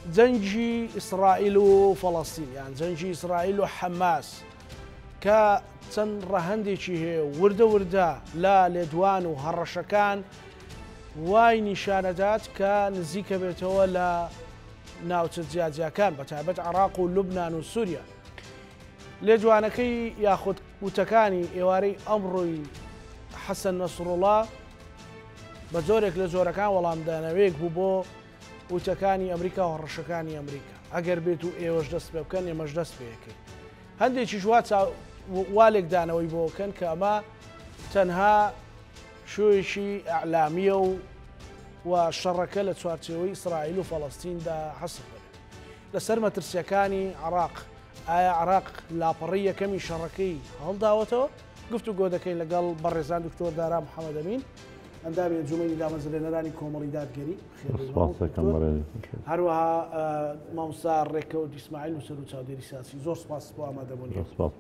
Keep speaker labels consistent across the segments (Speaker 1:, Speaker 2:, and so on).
Speaker 1: جەنگی ئیسرائیل و فەڵەستین یان جەنگی ئیسرائیل و حەماس کە چەند ڕەهەندێکی هەیە وردە وردە لە لێدوان و هەڕەشەکان وای نیشانەدات کە نزیکە بێتەوە لە ناوچە جیاجیاکان بەتایبەت عێراق و لوبنان و سووریا. لێدوانەکەی یاخود وتەکانی ئێوارەی ئەمڕۆی حەسەن نەسڕوڵڵا بە جۆرێک لە جۆرەکان وەڵامدانەوەیەک بوو بۆ وتەکانی ئەمریکا و هەڕەشەکانی ئەمریکا. ئەگەر بێت و ئێوەش دەست پێ بکەن ئێمەش دەست پێەکەین. هەندێکی والێکدانەوەی بۆکەن کە ئەمە تەنها شوێشی ئەعلامیە و شەڕەکە لە چوارچێوەی ئیسرائیل و فەڵەستیندا حەسب بێت. لەسەر مەترسیەکانی عێراق ئایا عێراق لاپەڕی یەکەمی شەڕەکەی هەڵداوەتەوە؟ گفتوگۆ دەکەین لەگەڵ بەڕێزان دکتۆر دارا محەممەد ئەمین ئەندامی جومەی دامەزرێنەرانی کۆمەڵی دادگەری هەروەها مامۆستا ڕێکەوت ئیسماعیل وسەر و چاودێری سیاسی زۆر سپاس بۆ ئامادەبوونی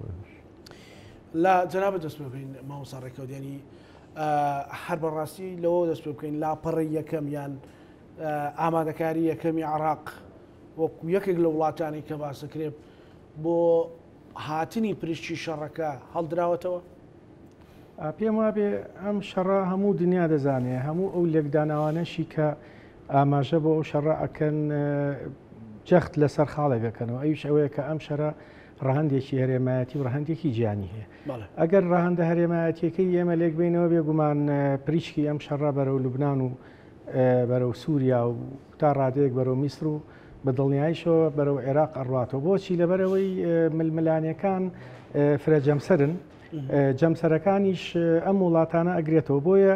Speaker 1: لا جەنابەت دەست پێ بکەین مامۆستا ڕێکەوت ینی هەر بەڕاستی لەوە دەست پێ بکەین لاپەڕی یەکەم یان ئامادەکاری یەکەمی عێراق وەکو یەکێک لە وڵاتانی کە باسەکرێت بۆ هاتنی پرشتی شەڕەکە هەڵدراوەتەوە؟
Speaker 2: پێم وابێ ئەم شەڕە هەموو دنیا دەزانێ هەموو ئەو لێکداناوانەشی کە ئاماژە بۆ ئەو شەڕە ئەکەن جەخت لەسەر خاڵێکەکەنەوە ئەوش ئەوەیە کە ئەم شەرە ڕەهەندێکی هەرێمایەتی و ڕەهەندێکی گیانی هەیە. ئەگەر ڕەهەندە هەرێمایەتیەکەی ئێمە لێک بینەوە بێگومان پریشکی ئەم شەڕە بەرەو لوبنان و بەرەو سووریا و تا ڕادەیەک بەرەو میسر و بە دڵنیاییشەوە بەرەو عێراق ئەڕاتەوە. بۆچی لەبەرەوەی ململانیەکان فرەجەمسەرن جەمسەرەکانیش ئەم وڵاتانە ئەگرێتەوە بۆیە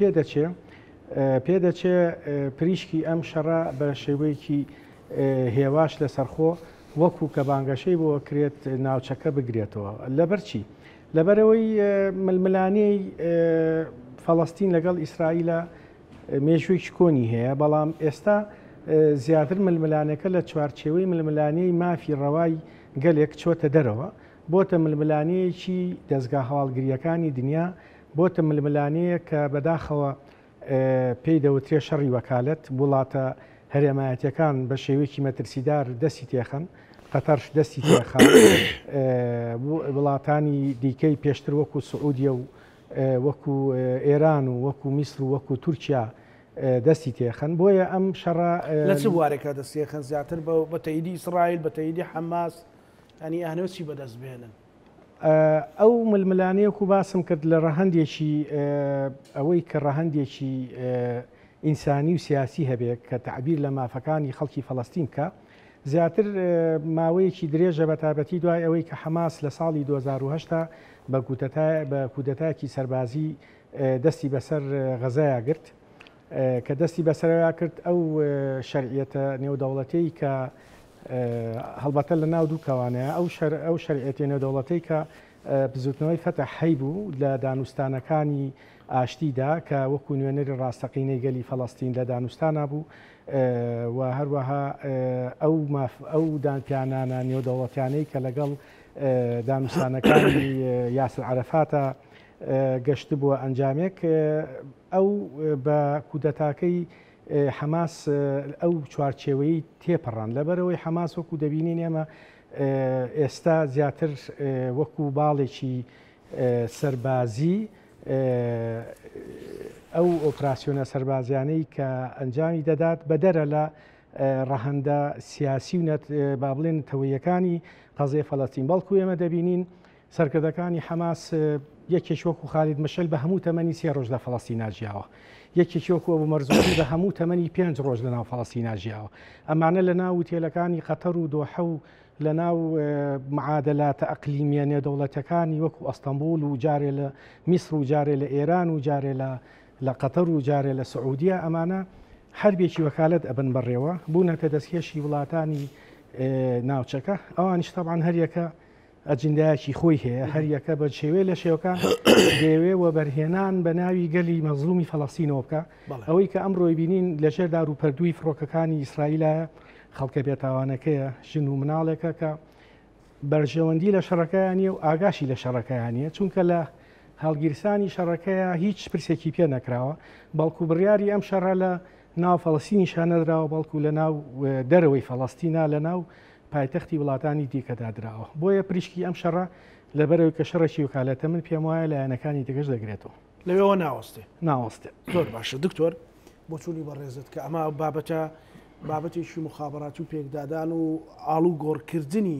Speaker 2: پێدەچێ پریشکی ئەم شەڕە بە شێوەیەکی هێواش لەسەرخۆ وەکو کە بانگەشەی بۆ کرێت ناوچەکە بگرێتەوە. لەبەرچی لەبەرەوەی ململانەی فەڵەستین لەگەڵ ئیسرائیلە مێژوویەکی کۆنی هەیە بەڵام ئێستا زیاتر ململانەکە لە چوارچێوەی ململانەی مافی ڕەوای گەلێک چۆتە دەرەوە بۆتە ململانەیەکی دەستگا هەواڵگریەکانی دنیا بۆتە ململانەیە کە بەداخەوە پێی دەوترێ شەڕی وەکالەت وڵاتە هەرێمایەتیەکان بە شێوەیەکی مەترسیدار دەستی تێخەن قەتەرش دەستی تێخان وڵاتانی دیکەی پێشتر وەکو سعودیە و وەکو ئێران و وەکو میسر و وەکو تورکیا دەستی تێخەن بۆیە ئەم شەڕە
Speaker 1: لە چ بوارێکە دەستیخەن زیاتر بە تەیدی ئیسرائیل بە تەیدی حەماس ئەنی ئەهنەوەچی بەدەست بێنن
Speaker 2: ئەو ململانەیەک و باسم کرد لە ڕەهەندێکی ئەوەی کە ڕەهەندێکی ئینسانی و سیاسی هەبێت کە تعبیر لە مافەکانی خەڵکی فەڵەستین کە زیاتر ماوەیەکی درێژە بە تابەتی دوای ئەوەی کە حەماس لە ساڵی 2010 بە کودەتایەکی سەربازی دەستی بەسەر غەزایە گرت کە دەستی بەسەرەوە کرد ئەو شەرعیەتە نێودەوڵەتەی کە هەڵبەتە لە ناو دوو کەوانەیە ئەو شەرعیەتە نێودەوڵەتەی کە بزوتنەوەی فەتە حەیبوو لە دانوستانەکانی ئاشتیدا کە وەکو نوێنەری ڕاستەقینەی گەلی فەڵەستین لە دانوستانە بوو و هەروەها ئەو دانپیانانە نێودەوڵەتیانەی کە لەگەڵ دانوستانەکانی یاسر عەرەفاتە گەشت بووە ئەنجامێک ئەو بە کودەتاکەی حەماس ئەو چوارچێوەی تێپەڕان لەبەرەوەی حەماس وەکو دەبینین ئێمە ئێستا زیاتر وەکو باڵێکی سەربازی ئەو ئۆپراسیۆنە سەربازیانەی کە ئەنجامی دەدات بە دەرە لە ڕەهەندە سیاسی و با بڵێن تەوەیەکانی قەزای فەڵەستین بەڵکو ئێمە دەبینین سەرکردەکانی حەماس یەکێک وەکو خالید مەشەل بە هەموو تەمەنی 3 ڕۆژ لە فەڵەستین ناژیاوە یەکێکی وەکو ئەبو مەرزوقی بە هەموو تەمەنی 5 ڕۆژ لە ناو فەڵەستین ناژیاوە ئەمانە لە ناو وتێلەکانی قەتەر و دۆحە و لە ناو معادلاتە ئەقلیمیە نێودەوڵەتەکانی وەکو ئەستەمبول و جارێ لە میسر و جارێ لە ئێران و جارێ لە قەتەر و جارێ لە سعودیە ئەمانە هەربێکی وەکالەت ئەبن بەڕێوە بوونەتە دەستکێشی وڵاتانی ناوچەکە ئەوانیش تەبعاً هەریەکە ئەجندایەکی خۆی هەیە هەریەکە بە شێوەیە لە شێوەکان دەیەوێ وەبەرهێنان بە ناوی گەلی مەزلومی فەڵەستینەوە بکە ئەوەی کە ئەمڕۆی بینین لەژێر داروپەردووی فڕۆکەکانی ئیسرائیلە خەڵکە بێتاوانەکەیە ژن و مناڵێکە کە بەرژەوەندی لە شەڕەکەیانە و ئاگاشی لە شەڕەکەیانە چونکە لە هەڵگیرسانی شەڕەکەیە هیچ پرسێکی پێ نەکراوە بەڵکو بڕیاری ئەم شەڕە لە ناو فەڵەستینی شانەدراوە بەڵکو لە ناو دەرەوەی فەڵەستینە لە ناو پایتەختی وڵاتانی دیکەدا درراوە. بۆیە پریشکی ئەم شەڕە لەبەرەوەی کە شەڕێکی وکالەتە من پێم وایە لایەنەکانی دەگەشت دەگرێتەوە
Speaker 1: لەوێەوە ناوەستێ
Speaker 2: ناوەستێ.
Speaker 1: زۆر باشە دکتۆر بۆ چوونی بەڕێزت کە ئەمە بابەتێکی مخابڕاتی و پێکدادان و ئاڵوو گۆڕکردنی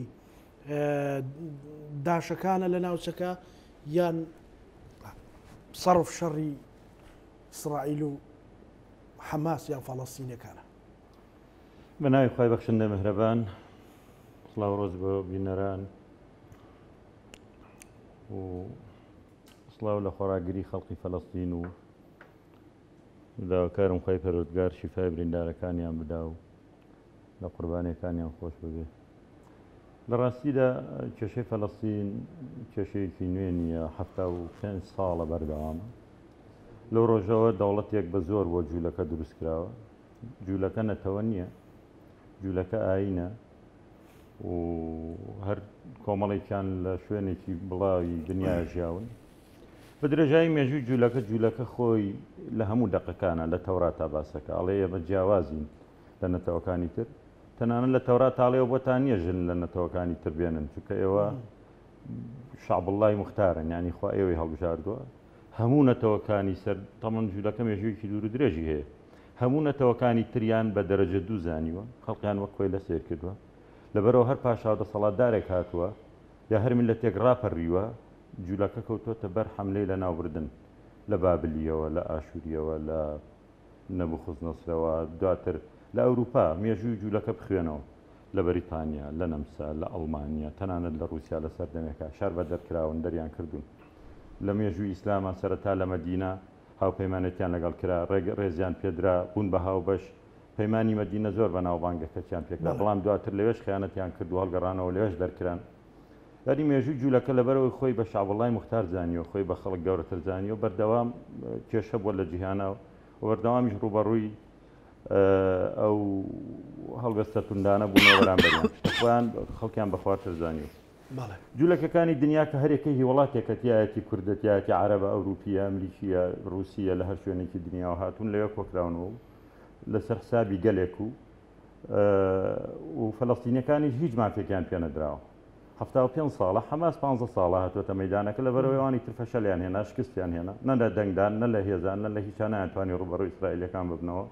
Speaker 1: داشەکانە لە ناوچەکە یان سەرف شەڕی ئیسرائیل و حەماس یان فەڵەستینیەکانە.
Speaker 3: بە ناوی خوای بەخشندە مهرەبان، سڵاو ڕۆز بۆ بینەران و سڵاو لە خۆراگری خەڵقی فەڵەستین و داواکارم خوای پەروەردگار شیفای بریندارەکانیان بدا و لە قوربانیەکانیان خۆش ببێ. لە ڕاستیدا کێشەی فەڵەستین کێشەیەکی نوێ نییە، 75 ساڵە بەردەوامە. لەو ڕۆژەوە دەوڵەتێک بە زۆر بۆ جوولەکە دروست کراوە. جوولەکە نەتەوە نییە، جوولەکە ئاینە و هەر کۆمەڵێکیان لە شوێنێکی بڵاوی دنیا ژیاون. بە درێژایی مێژووی جوولەکە خۆی لە هەموو دەقەکانە لە تەوراتا باسەکە ئەڵێ ئێمە جیاوازین لە نەتەوەکانی تر، تەنانەت لە تەورات ئاڵێەوە بۆتان نییە ژن لە نەتەوەکانی تر بێنن، چونکە ئێوە شعبڵڵای موختارن، یعنی خوا ئێوەی هەڵبژاردووە. هەموو نەتەوەکانی سەر تەمەن جوولەکە مێژوویەکی دوور و درێژی هەیە، هەموو نەتەوەکانی تریان بە دەرەجە دوو زانیوە، خەڵقیان وەک کۆی لە سیر کردووە. لەبەرەوە هەر پاشا دەسەڵاتدارێک هاتووە یا هەر میلەتێک ڕاپەڕیوە، جوولەکە کەوتۆتە بەر حەملەی لە ناوبردن لە بابلیەوە، لە ئاشووریەوە، لە نەبوخزنەسرەوە، دواتر لە ئەوروپا مێژووی جوولەکە بخوێنەوە، لە بەریتانیا، لە نەمسا، لە ئەڵمانیا، تەنانەت لە رووسیا لە سەردەمێکە شار بە دەرکراون دەریان کردوون. لە مێژووی ئیسلامان سەرەتا لە مەدینە هاوپەیمانێتیان لەگەڵ کرا، ڕێزیان پێدرا، بوون بە هاوبەش. پەیمانی مەدینە زۆر بە ناوبانگەکەیان پێکرا، بەڵام دواتر لەوێش خیانەتیان کردو، هەڵگەڕانەوە لەوێش دەرکران. یاری مێژووی جوولەکە لەبەرەوەی خۆی بە شعبڵڵای موختار زانیوە، خۆی بە خەڵک گەورەتر زانیوە، بەردەوام کێشە بووە لە جیهانە و بەردەوامیش ڕوبەڕووی ئەو هەڵگەستە توندانە بوونەوە بەرامبەریان، خۆیان خەڵکیان بەخوارتر زانیوە. جوولەکەکانی دنیا کە هەرێکەی وڵاتێکە تایەتی کوردە، تایەتی عەرەبە، ئەوروپیە، ئەمریکیە، رووسیە، لە هەر شوێنێکی دنیاوە هاتوون لەوێ کۆکراونەوە لەسەر حسابی گەلێک و فەڵەستینیەکانیش هیچ مافێکیان پێ نەدراوە. 75 ساڵە حەماس 15 ساڵە هاتووەتە مەیدانەکە، لەبەرەوەی تر فەشەلیان هێنا، شکستیان هێنا، نە لە دەنگدان، نە لە هێزان، نە لە هیچیان نەیانتوانی ڕوبەڕووی ئیسرائیلەکان ببنەوە.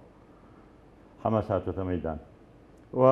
Speaker 3: حەماس هاتووەتە مەیدان و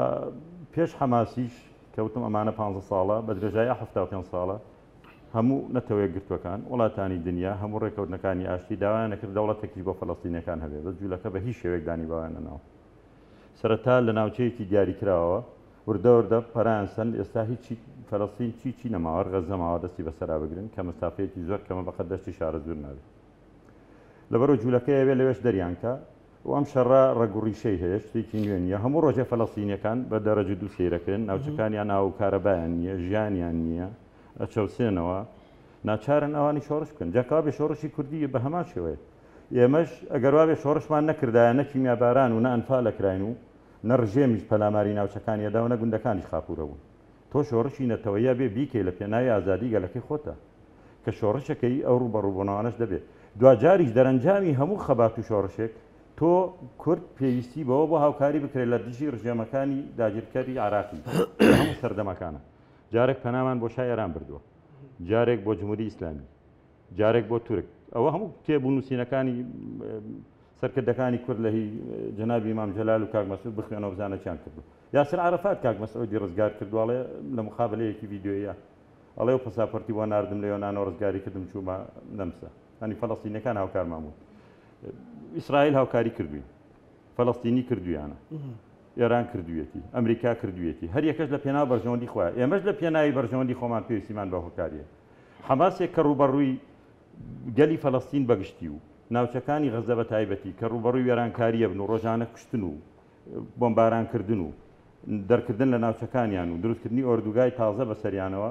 Speaker 3: پێش حەماسیش کەوتم ئەمانە 15 ساڵە بە درێژایی 75 ساڵە هەموو نەتەوەیە گرتوەکان وڵاتانی دنیا هەموو ڕێکەوتنەکانی ئاشتی داوایان نەکرد دەوڵەتێکی بۆ فەڵەستینیەکان هەبێ، بە جوولەکە بە هیچ شێوەیەک دانی باوانەنەوە. سەرەتا لە ناوچەیەکی دیاری کراوە، وردە پەرانسەن، ئێستا هیچی فەڵەستین چی نەماوە، غەزەماوە دەستی بەسەرا بگرن کە مەسافەیەکی زۆر کەمە بەقەت دەشتی شارە زور نابێت. لەبەرەوە جوولەکەی ئەوێ لەوێش دەریانکە و ئەم شەڕە ڕێگوڕیشەی هەیە، شتێکی نوێ نیە. هەموو ڕۆژە فەڵەستینیەکان بە دەرەجە دوو سەیرەکردن، ناوچەکانیان ئاو کارەبایان نییە، ژیانیان نییە، ئەچەوسێنەوە، ناچارن ئەوانی شۆڕش بکەن. جاکەوا بێ شۆڕشی کوردی بە هەمان شێوەیە. ئێمەش ئەگەر وا بێ شۆڕشمان نەکردایە، نە کیمیاباران و نە ئەنفال لەکراین و نە ڕژێمیش پەلاماری ناوچەکانیەدا و نە گوندەکانیش خاپورە بوون. تۆ شۆڕشی نەتەوەیە بێ بیکەی لە پێناوی ئازادی گەلەکەی خۆتە کە شۆڕشەکەی ئەو ڕوبەڕووبوونەوەش دەبێت. دوجاریش دەرەنجامی هەموو خەبات و شۆڕشێک تۆ کورد پێویستی بەوە بۆ هاوکاری بکرێت لە دژی ڕژێمەکانی داگیرکەری عراقی هەموو سەردەمەکانە. جارێک پەنامان بۆ شای ئێران بردووە، جارێک بۆ جمهوری ئیسلامی، جارێک بۆ تورک. ئەوە هەموو کتێبوو نووسینەکانی سەرکردەکانی کورد لە هی جەنابی ئیمام جەلال و کاک مەسعود بخوێنەوە بزانە چیان کردو. یاسر عەرەفات کاک مەسعودی ڕزگار کردووەڵێ لە مخابلەیەکی ڤیدیۆیە، ئەڵێ و پەساپۆرتی بۆ ناردم لە یۆنانە ڕزگاری کردم چوومە نەمسا. هەنی فەڵەستینیەکان هاوکارمان بوون. ئیسرائیل هاوکاری کردووی، فەڵەستینی کردویانە، ئێران کردوێتی، ئەمریکا کردوێتی، هەر یەکەش لە پێناو بەرژەوەندی خۆیان. ئێمەش لە پێناوی بەرژەوەندی خۆمان پێویستیمان بە هۆکاریە. حەماسێک کە ڕوبەڕووی گەلی فەڵەستین بەگشتی و ناوچەکانی غەزە بە تایبەتی کە ڕوبەڕووی وێرانکاریە بن و ڕۆژانە کوشتن و بۆمبارانکردن و دەرکردن لە ناوچەکانیان و دروستکردنی ئۆردوگای تازە بەسەریانەوە،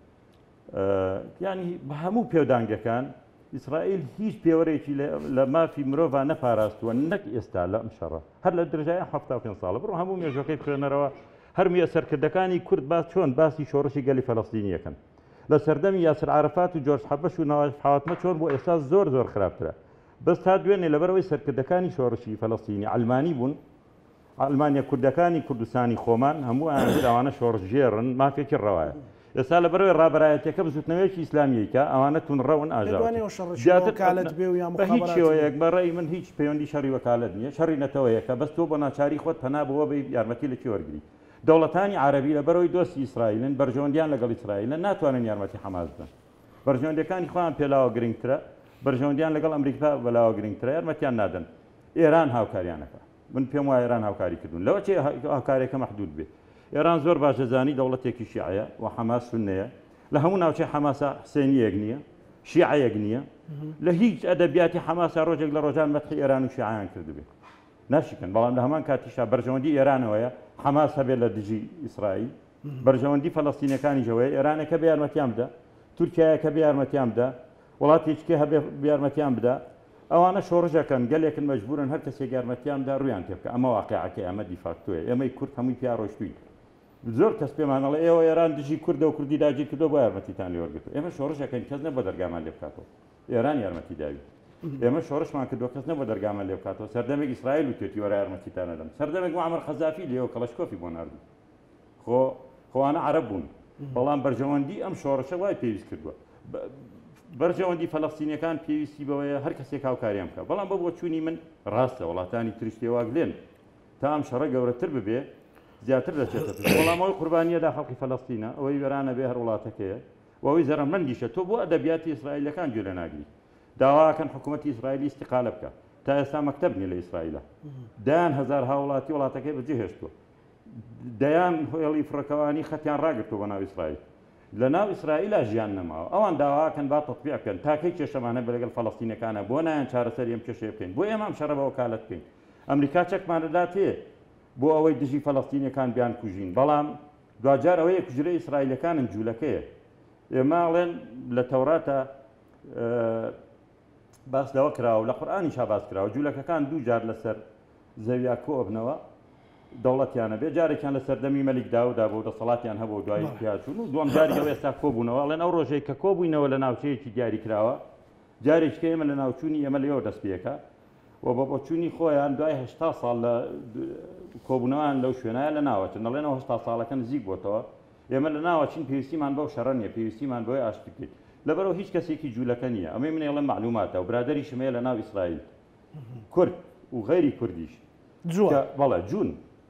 Speaker 3: یعنی بە هەموو پێودانگەکان ئیسرائیل هیچ پێوەرێکی لە مافی مرۆڤ نەپاراستووە، نەک ئێستا لە ئەم شەڕە، هەر لە درێژایی 75 ساڵە. بڕۆ هەموو مێژوەکەی بخوێنەرەوە، هەر میەسەرکردەکانی کورد باس چۆن باسی شۆڕشی گەلی فەڵەستینیەکەن. لە سەردەمی یاسر عەرەفات و جۆرج حەبەش و نەواف حەواتمە چۆن بۆ ئێستا زۆر خراپترە. بەس تا دوێنێ لەبەرەوەی سەرکردەکانی شۆڕشی فەلەستینی ئەلمانی بوون ئەلمانیا کوردەکانی کوردستانی خۆمان هەموو ئەوانە شۆڕژێڕن مافێکی ڕەوایە ئێستا لەبەرەوەی ڕابەرایەتەکە زوتنەوەیکی ئیسلامیەکە ئەوانە تونڕەون هیچ شێوەیەک بەڕێی من هیچ پەیوەندی شەڕی وەکالەت نییە شەڕی نەتەوەیەکە بەس تۆ بۆ ناچاری خۆت پەنا بەوە بە یارمەتی لەکی وەرگری دەوڵەتانی عربی لەبەرەوەی دۆستی ئیسرائیلن بەرژەوەندیان لەگەڵ ئیسرائیلە ناتوانن یارمەتی حەماس بدەن بەرژەوەندەکانی خۆیان پێلاوە گرنگترە بەرژەوەندیان لەگەڵ ئەمریکا بەلاوە گرنگترە یارمەتیان نادەن ئێران هاوکاریانەکە من پێم وایە ئێران هاوکاری کردوون لەوە چێ هاوکاریەکە مەحدود بێ ئێران زۆر باشەزانی دەوڵەتێکی شیعەیە و حەماس سوننەیە لە هەموو ناوچەی حەماسە حسێنیەک نییە شیعەیەک نییە لە هیچ ئەدەبیاتی حەماسە ڕۆژێک لە ڕۆژان مەدحی ئێران و شیعەیان کردبێ ناشیکەن بەڵام لە هەمان کاتیشا بەرژەوەندی ئێرانەوەیە حەماس هەبێت لە دژی ئیسرائیل بەرژەوەندی فەلەستینەکانی ژەوەیە ئێرانەکە بە یارمەتیان بدە تورکیایەکە بە یارمەتیان بدە وڵاتێکێ هەبێ بە یارمەتیان بدە ئەوانە شۆڕژەکەن گەلێکن مەجبورن هەر کەسێک یارمەتیاندا ڕویان تێ بکە ئەمە واقعەکەی ئەمە دیفاکتۆیە ئێمەی کورد هەمووی پیا ڕۆشتوین زۆر کەس پێمانەڵێ ئێوە ئێران دژی کوردە و کوردی داگیر کردو بۆ یارمەتیتان لێوەرگرت ئێمە شۆڕژەکەین کەس نە بە دەرگامان لێ بکاتەوە ئێران یارمەتی داوی ئێمە شۆڕشمان کردو کەس نە بە دەرگامان لێ بکاتەوە سەردەمێک ئیسرائیل و توێتی وەرە یارمەتیتانە دەم سەردەمێک معمەر خەزافی لێەوە کەڵەشکۆفی بۆ ناردوو خۆوانە عەرەب بوون بەڵام بەرژەوەندی ئەم شۆڕشە وای پێویست کردووە بەرژەوەندی فەلەستینیەکان پێویستی بەوەیە هەر کەسێک هاوکاریان بکە بەڵام بە بۆ چوونی من ڕاستە وڵاتانی تریش تێواگلێن تا ئەم شەڕە گەورەتر ببێ زیاتر دەچێتە وەڵامەوەی قوربانیەدا خەڵکی فەلەستینە ئەوەی وێرانە بێ هەر وڵاتەکەیە و ئەوەی زەرمەندیشە تۆ بۆ ئەدەبیاتی ئیسرائیلەکان گوێ ناگری داواکەن حکوومەتی ئیسرائیلی استیقالە بکە تا ئێستا مەکتەب نیە لە ئیسرائیلە دایان هەزار هاوڵاتی وڵاتەکەی بەجێهێشتووە دەیان هێڵی فڕەکەوانی خەتیان ڕاگرتووە بە ناو ئیسرائیل لە ناو ئیسرائیلە ژیان نەماوە ئەوان داواکەن با تەطبیع بکەن تاکەی کێشەمانە بەلەگەڵ فەلەستینەکانە بۆ نایەن چارەسەر ئەم کێشەیە بکەین بۆ ئێمە ئەم شەڕە بە وەکالەت بکەین ئەمریکا چەکمانەدات هەیە بۆ ئەوەی دژی فەلەستینیەکان بیان کوژین بەڵام دوجار ئەوەیە کوژرەی ئیسرائیلەکانن جوولەکەیە ئێماڵێن لە تەوراتە باس لەوە کراوە لە قورئانیشا باس کراوە جوولەکەکان دوو جار لەسەر زەویا کۆبنەوە دەوڵەتیانە بێ جارێکیان لە سەردەمی مەلیک داودا بۆ دەسەڵاتیان هەبوو دوای پیاچوون و دووەم جارێکەوە ئێستا کۆبوونەوە ئەڵێن ئەو ڕۆژەی کە کۆبووینەوە لە ناوچەیەکی دیاری کراوە جارێککە ئێمە لە ناوچوونی ئێمە لەوە دەست پێەکە و بە بۆچوونی خۆیان دوای 80 ساڵ لە کۆبوونەوەیان لەو شوێنایە لە ناوەچن دەڵێنەوە 80 ساڵەکە نزیک بۆتەوە ئێمە لە ناوەچین پێویستیمان بەو شەڕە نیە پێویستیمان بۆی ئاشتی بکەیت لەبەرەوە هیچ کەسێکی جوولەکە نییە ئەمە منێڵە معلوماتە و برادری شمەیە لە ناو ئیسرائیل کورد و غەیری کوردیش بەڵێ جوون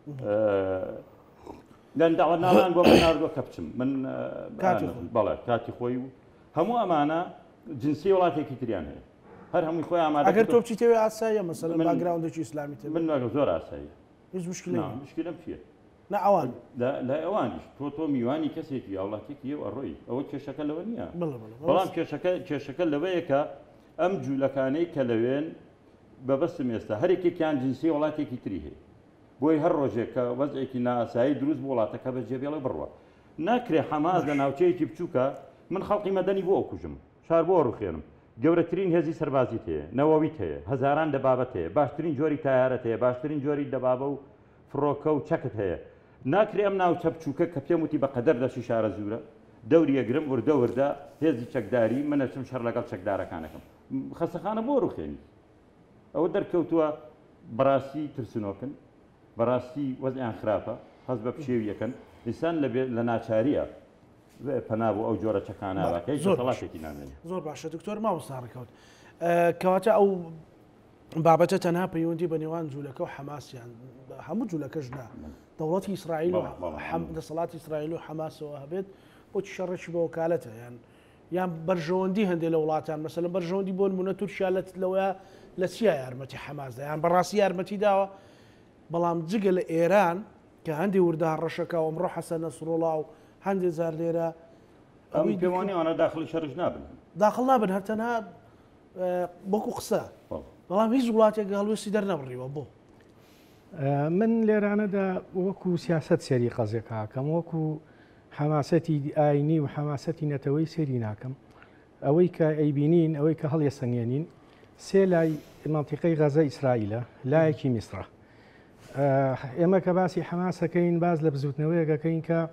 Speaker 3: لەنداوە ناڵان بۆ بەناردووە کە بچم من بەڵێ کاتی خۆی و هەموو ئەمانە جنسی وڵاتێکی تریان هەیە هەر هەمووی خۆی ئامادە
Speaker 1: ئەگەر تۆ بچیتەوە ئاساییە مەسەلەن باگراوندێکی ئیسلامی تێ
Speaker 3: من زۆر ئاساییە
Speaker 1: هیچ مشکلەی
Speaker 3: مشکلەم چییە
Speaker 1: نە ئەوان
Speaker 3: لە ئەوانیش تۆ میوانی کەسێکی وڵاتێکی ئێوە ڕۆی ئەوە کێشەکە لەوە نییە بەڵام کێشەکە لەوەیە کە ئەم جوولەکانەی کە لەوێن بەبەستم ئێستا هەرێکێکیان جنسی وڵاتێکی تری هەیە بۆی هەر ڕۆژێک کە وەزعێکی نائاسایی دروست بۆ وڵاتەکە بەجێبێڵە بڕوە ناکرێ حەماس لە ناوچەیەکی بچووکە من خەڵقی مەدەنی بۆ ئەوکوژم شار بۆ ڕوخێنم گەورەترین هێزی سەربازیت هەیە نەوەویت هەیە هەزاران دەبابەت هەیە باشترین جۆری تایارەت هەیە باشترین جۆری دەبابە و فڕۆکە و چەکت هەیە ناکرێ ئەم ناوچە بچووکە کە پێم وتی بە قەدەر دەشی شارە زورە دەوری ئەگرم وردە وردە هێزی چەکداری منەچم شەڕ لەگەڵ چەکدارەکانەکەم خەسەخانە بۆ ڕوخێنی ئەوە دەرکەوتووە بەڕاستی ترسنۆکن بەڕاستی وەزعیان خراپە هەز بە پشێویەکەن ئینسان لە ناچاریە پەنا بۆ ئەو جۆرە چەکاناوەکەی دەسەڵاتێکی نامێنێ
Speaker 1: زۆر باشە دکتۆر مامۆستا ڕێکەوت کەواتە ئەو بابەتە تەنها پەیوەندی بە نێوان جوولەکە و حەماسیان هەموو جوولەکەش نا دەوڵەتی ئیسرائیل و دەسەڵاتی ئیسرائیل و حەماسەوە هەبێت بۆچی شەڕێکی بە وەکالەتە یان بەرژەوەندی هەندێک لە وڵاتان مەسەلەن بەرژەوەندی بۆ نمونە تورکیا لەوەیە لە چیا یارمەتی حەماسدا یان بەڕاستی یارمەتی داوە بەڵام جگە لە ئێران کە هەندێک وردە ڕەشەکە و ئەمڕۆ حەسەن نەسڕوڵڵا و هەندێک زار لێرە
Speaker 3: ئەوی پێوانی ئەوانە داخلی شەڕش نابن
Speaker 1: داخل نابن هەرتەنها بۆکو قسە بەڵام هیچ وڵاتێک هەڵوێستی دەرنەبڕیوە بۆ
Speaker 2: من لێرانەدا وەکو سیاست سێری قەزێکا کەم وەکو حەماسەتی ئاینی و حەماسەتی نەتەوەی سێری ناکەم ئەوەی کە ئەیبینین ئەوەی کە هەڵێسەنگێنین سێ لای منتیقەی غەزە ئیسرائیلە لایەکی میسرە ئێمە کە باسی حەماسەکەین باز لە بزوتنەوەیەکەکەین کە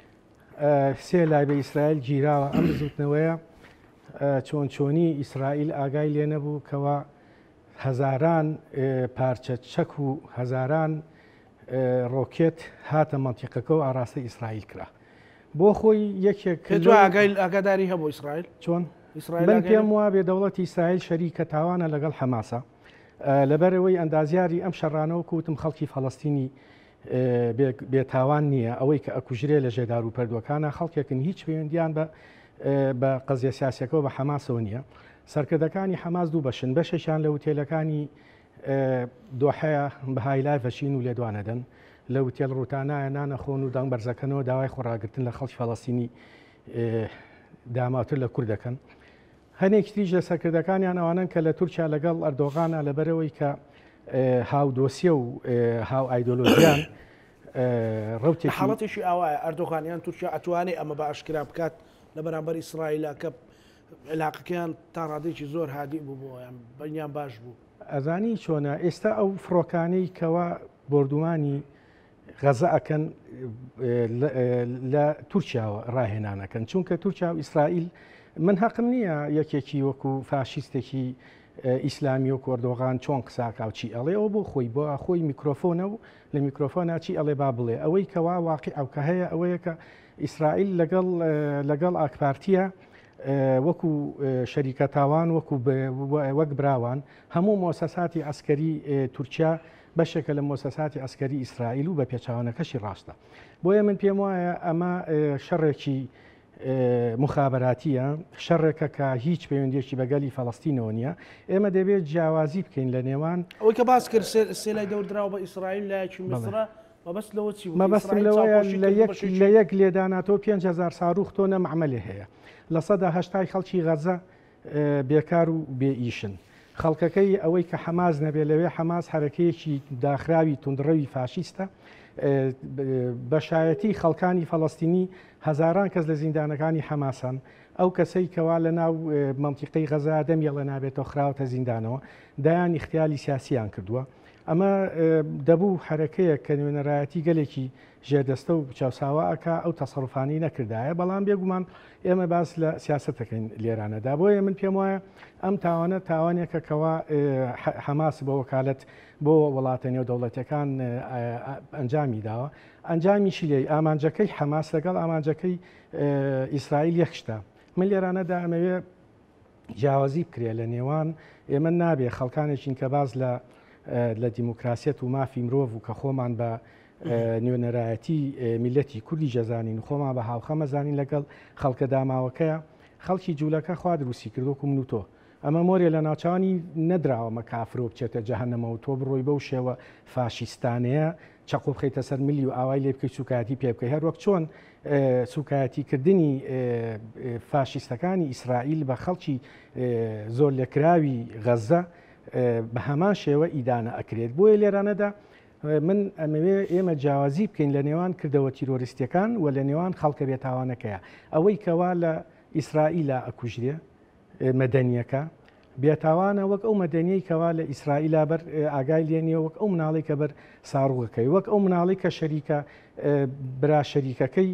Speaker 2: سێ لای بە ئیسرائیل گیراوە ئەم بزوتنەوەیە چۆنی ئیسرائیل ئاگای لێ نەبوو کەوا هەزاران پارچە چەک و هەزاران ڕۆکێت هاتە منتیقەکە و ئاراستە ئیسرائیل کرا بۆ خۆی یەکێک
Speaker 1: ئاگاداری هەبوو ئیسرائیل
Speaker 2: چۆن من پێم وا بێ دەوڵەتی ئیسرائیل شەریکە تاوانە لەگەڵ حەماسە لەبەرەوەی ئەندازیاری ئەم شەڕانەوە کوتم خەڵکی فەڵەستینی بێتاوان نییە ئەوەی کە ئەکوژرێ لە ژێدار و پەردوەکانە خەڵکێکن هیچ پەیوەندیان بە قەزیە سیاسەکەەوە بە حەماسەوە نییە سەرکردەکانی حەماس دوو بەشن بەشێکیان لە وتێلەکانی دۆحەیە بەهای لای بەشین و لێدوانەدەن لە وتێل ڕوتانایە نانەخۆن و دەنگ بەرزەکەنەوە داوای خۆڕاگرتن لە خەڵکی فەڵەستینی داماوتر لە کوور دەکەن هەنێک تریژ لە سەرکردەکانیان ئەوانن کە لە تورکیا لەگەڵ ئەردۆغانە لەبەرەوەی کە هاو دۆسیە و هاو ئایدۆلۆژیان ڕوتێکی
Speaker 1: حاڵەتێکی ئاوایە ئەردۆغانیان تورکیا ئەتوانێت ئەمە بە ئاشکرا بکات لە بەرامبەر ئیسرائیلە کە علاقەکەیان تا ڕادێکی زۆر هادی بوو بۆیان بەنیان باش بوو
Speaker 2: ئەزانی چۆنە ئێستا ئەو فڕۆکانەی کەوا بردومانی غەزە ئەکەن لە تورکیاوە ڕاهێنانەکەن چونکە تورکیا و ئیسرائیل من حەقم نییە یەکێکی وەکو فاشیستێکی ئیسلامی و ئەردۆغان چۆن قساکاوچی ئەڵێ ئەو بۆ خۆی بۆ خۆی میکرۆفۆنە و لە میکرۆفۆناچی ئەڵێ با بڵێ ئەوەی کەوا واقع ئەو کە هەیە ئەوەیە کە ئیسرائیل لەگەڵ ئاکپارتیە وەکو شەریکە تاوان وەک براوان هەموو مۆسەساتی ئەسکەری تورکیا بەشێکە لە مۆسەساتی ئەسکەری ئیسرائیل و بە پێچاوانەکەشی ڕاستە بۆیە من پێم وایە ئەمە شەڕێکی مخابراتیە شەڕێکە کە هیچ پەیوەندیێکی بەگەلی فەڵەستینەوە نییە ئێمە دەبێت جیاوازی بکەین لە نێوان
Speaker 1: ئەوەی کە باس کرد سێلای دەوردراوە بە ئیسرائیل لایەکی میسرە
Speaker 2: مەبەستم لەوەیە لە یەک لێداناتەوە 5,000 ساروخ تۆنە معمەلێ هەیە لە سەدا هەشتای خەڵکی غەزە بێکار و بێئیشن خەڵکەکەی ئەوەی کە حەماس نەبێ لەوێ حەماس حرەکەیەکی داخراوی توندڕەوی فاشیستە بەشایەتی خەڵکانی فەڵەستینی هەزاران کەس لە زیندانەکانی حەماسان ئەو کەسەی کەوا لە ناو منتیقەی غەزا دەمیەڵە نابێتەوە خراوەتە زیندانەوە دایان اختیالی سیاسیان کردووە ئەمە دەبوو حرەکەیە کە نوێنەرایەتی گەلێکی ژێردەستە و چاوساواکە ئەو تەسەڕوفانەی نەکردایە بەڵام بێگومان ئێمە باس لە سیاستەکەین لێرانەدا بۆیە من پێم وایە ئەم تاوانە تاوانێکە کەوا حەماس بە وەکالەت بۆ وڵاتە نێودەوڵەتیەکان ئەنجامی داوە ئەنجامیشی لێ ئامانجەکەی حەماس لەگەڵ ئامانجەکەی ئیسرائیل یەکشتە من لێرانەدا ئەمەوێ جیاوازی بکرێ لە نێوان ئێمە نابێ خەڵکانێکین کە باز لە دیموکراسیەت و مافی مرۆڤ و کە خۆمان بە نوێنەرایەتی میلەتی کوردی جەزانین خۆمان بە هاوخەمەزانین لەگەڵ خەڵکە داماوەکەیە خەڵکی جوولەکە خوا دروستی کردوکو من و تۆ ئەمە مۆرێ لە ناوچوانی نەدراوەمە کافرۆ بچێتە جەهەنەمە و تۆ بڕۆی بەو شێوە فاشیستانەیە چەقۆ بخەیتە سەر ملی و ئاوای لێ بکەی سوکایەتی پێ بکەی هەر وەک چۆن سوکایەتیکردنی فاشیستەکانی ئیسرائیل بە خەڵکی زۆر لێکراوی غەزە بە هەمان شێوە ئیدانە ئەکرێت بۆیە لێرانەدا من ئەمەوێ ئێمە جیاوازی بکەین لە نێوان کردەوە تیرۆریستیەکان و لە نێوان خەڵکە بێتاوانەکەیە ئەوەی کەوا لە ئیسرائیلە ئەکوژرێ مەدەنیەکە بێتاوانە وەک ئەو مەدەنیەی کەوا لە ئیسرائیلا بەر ئاگای لێنیە وەک ئەو مناڵی کە بەر ساڕوەکەی وەک ئەو مناڵی کە شەریکە برا شەریکەکەی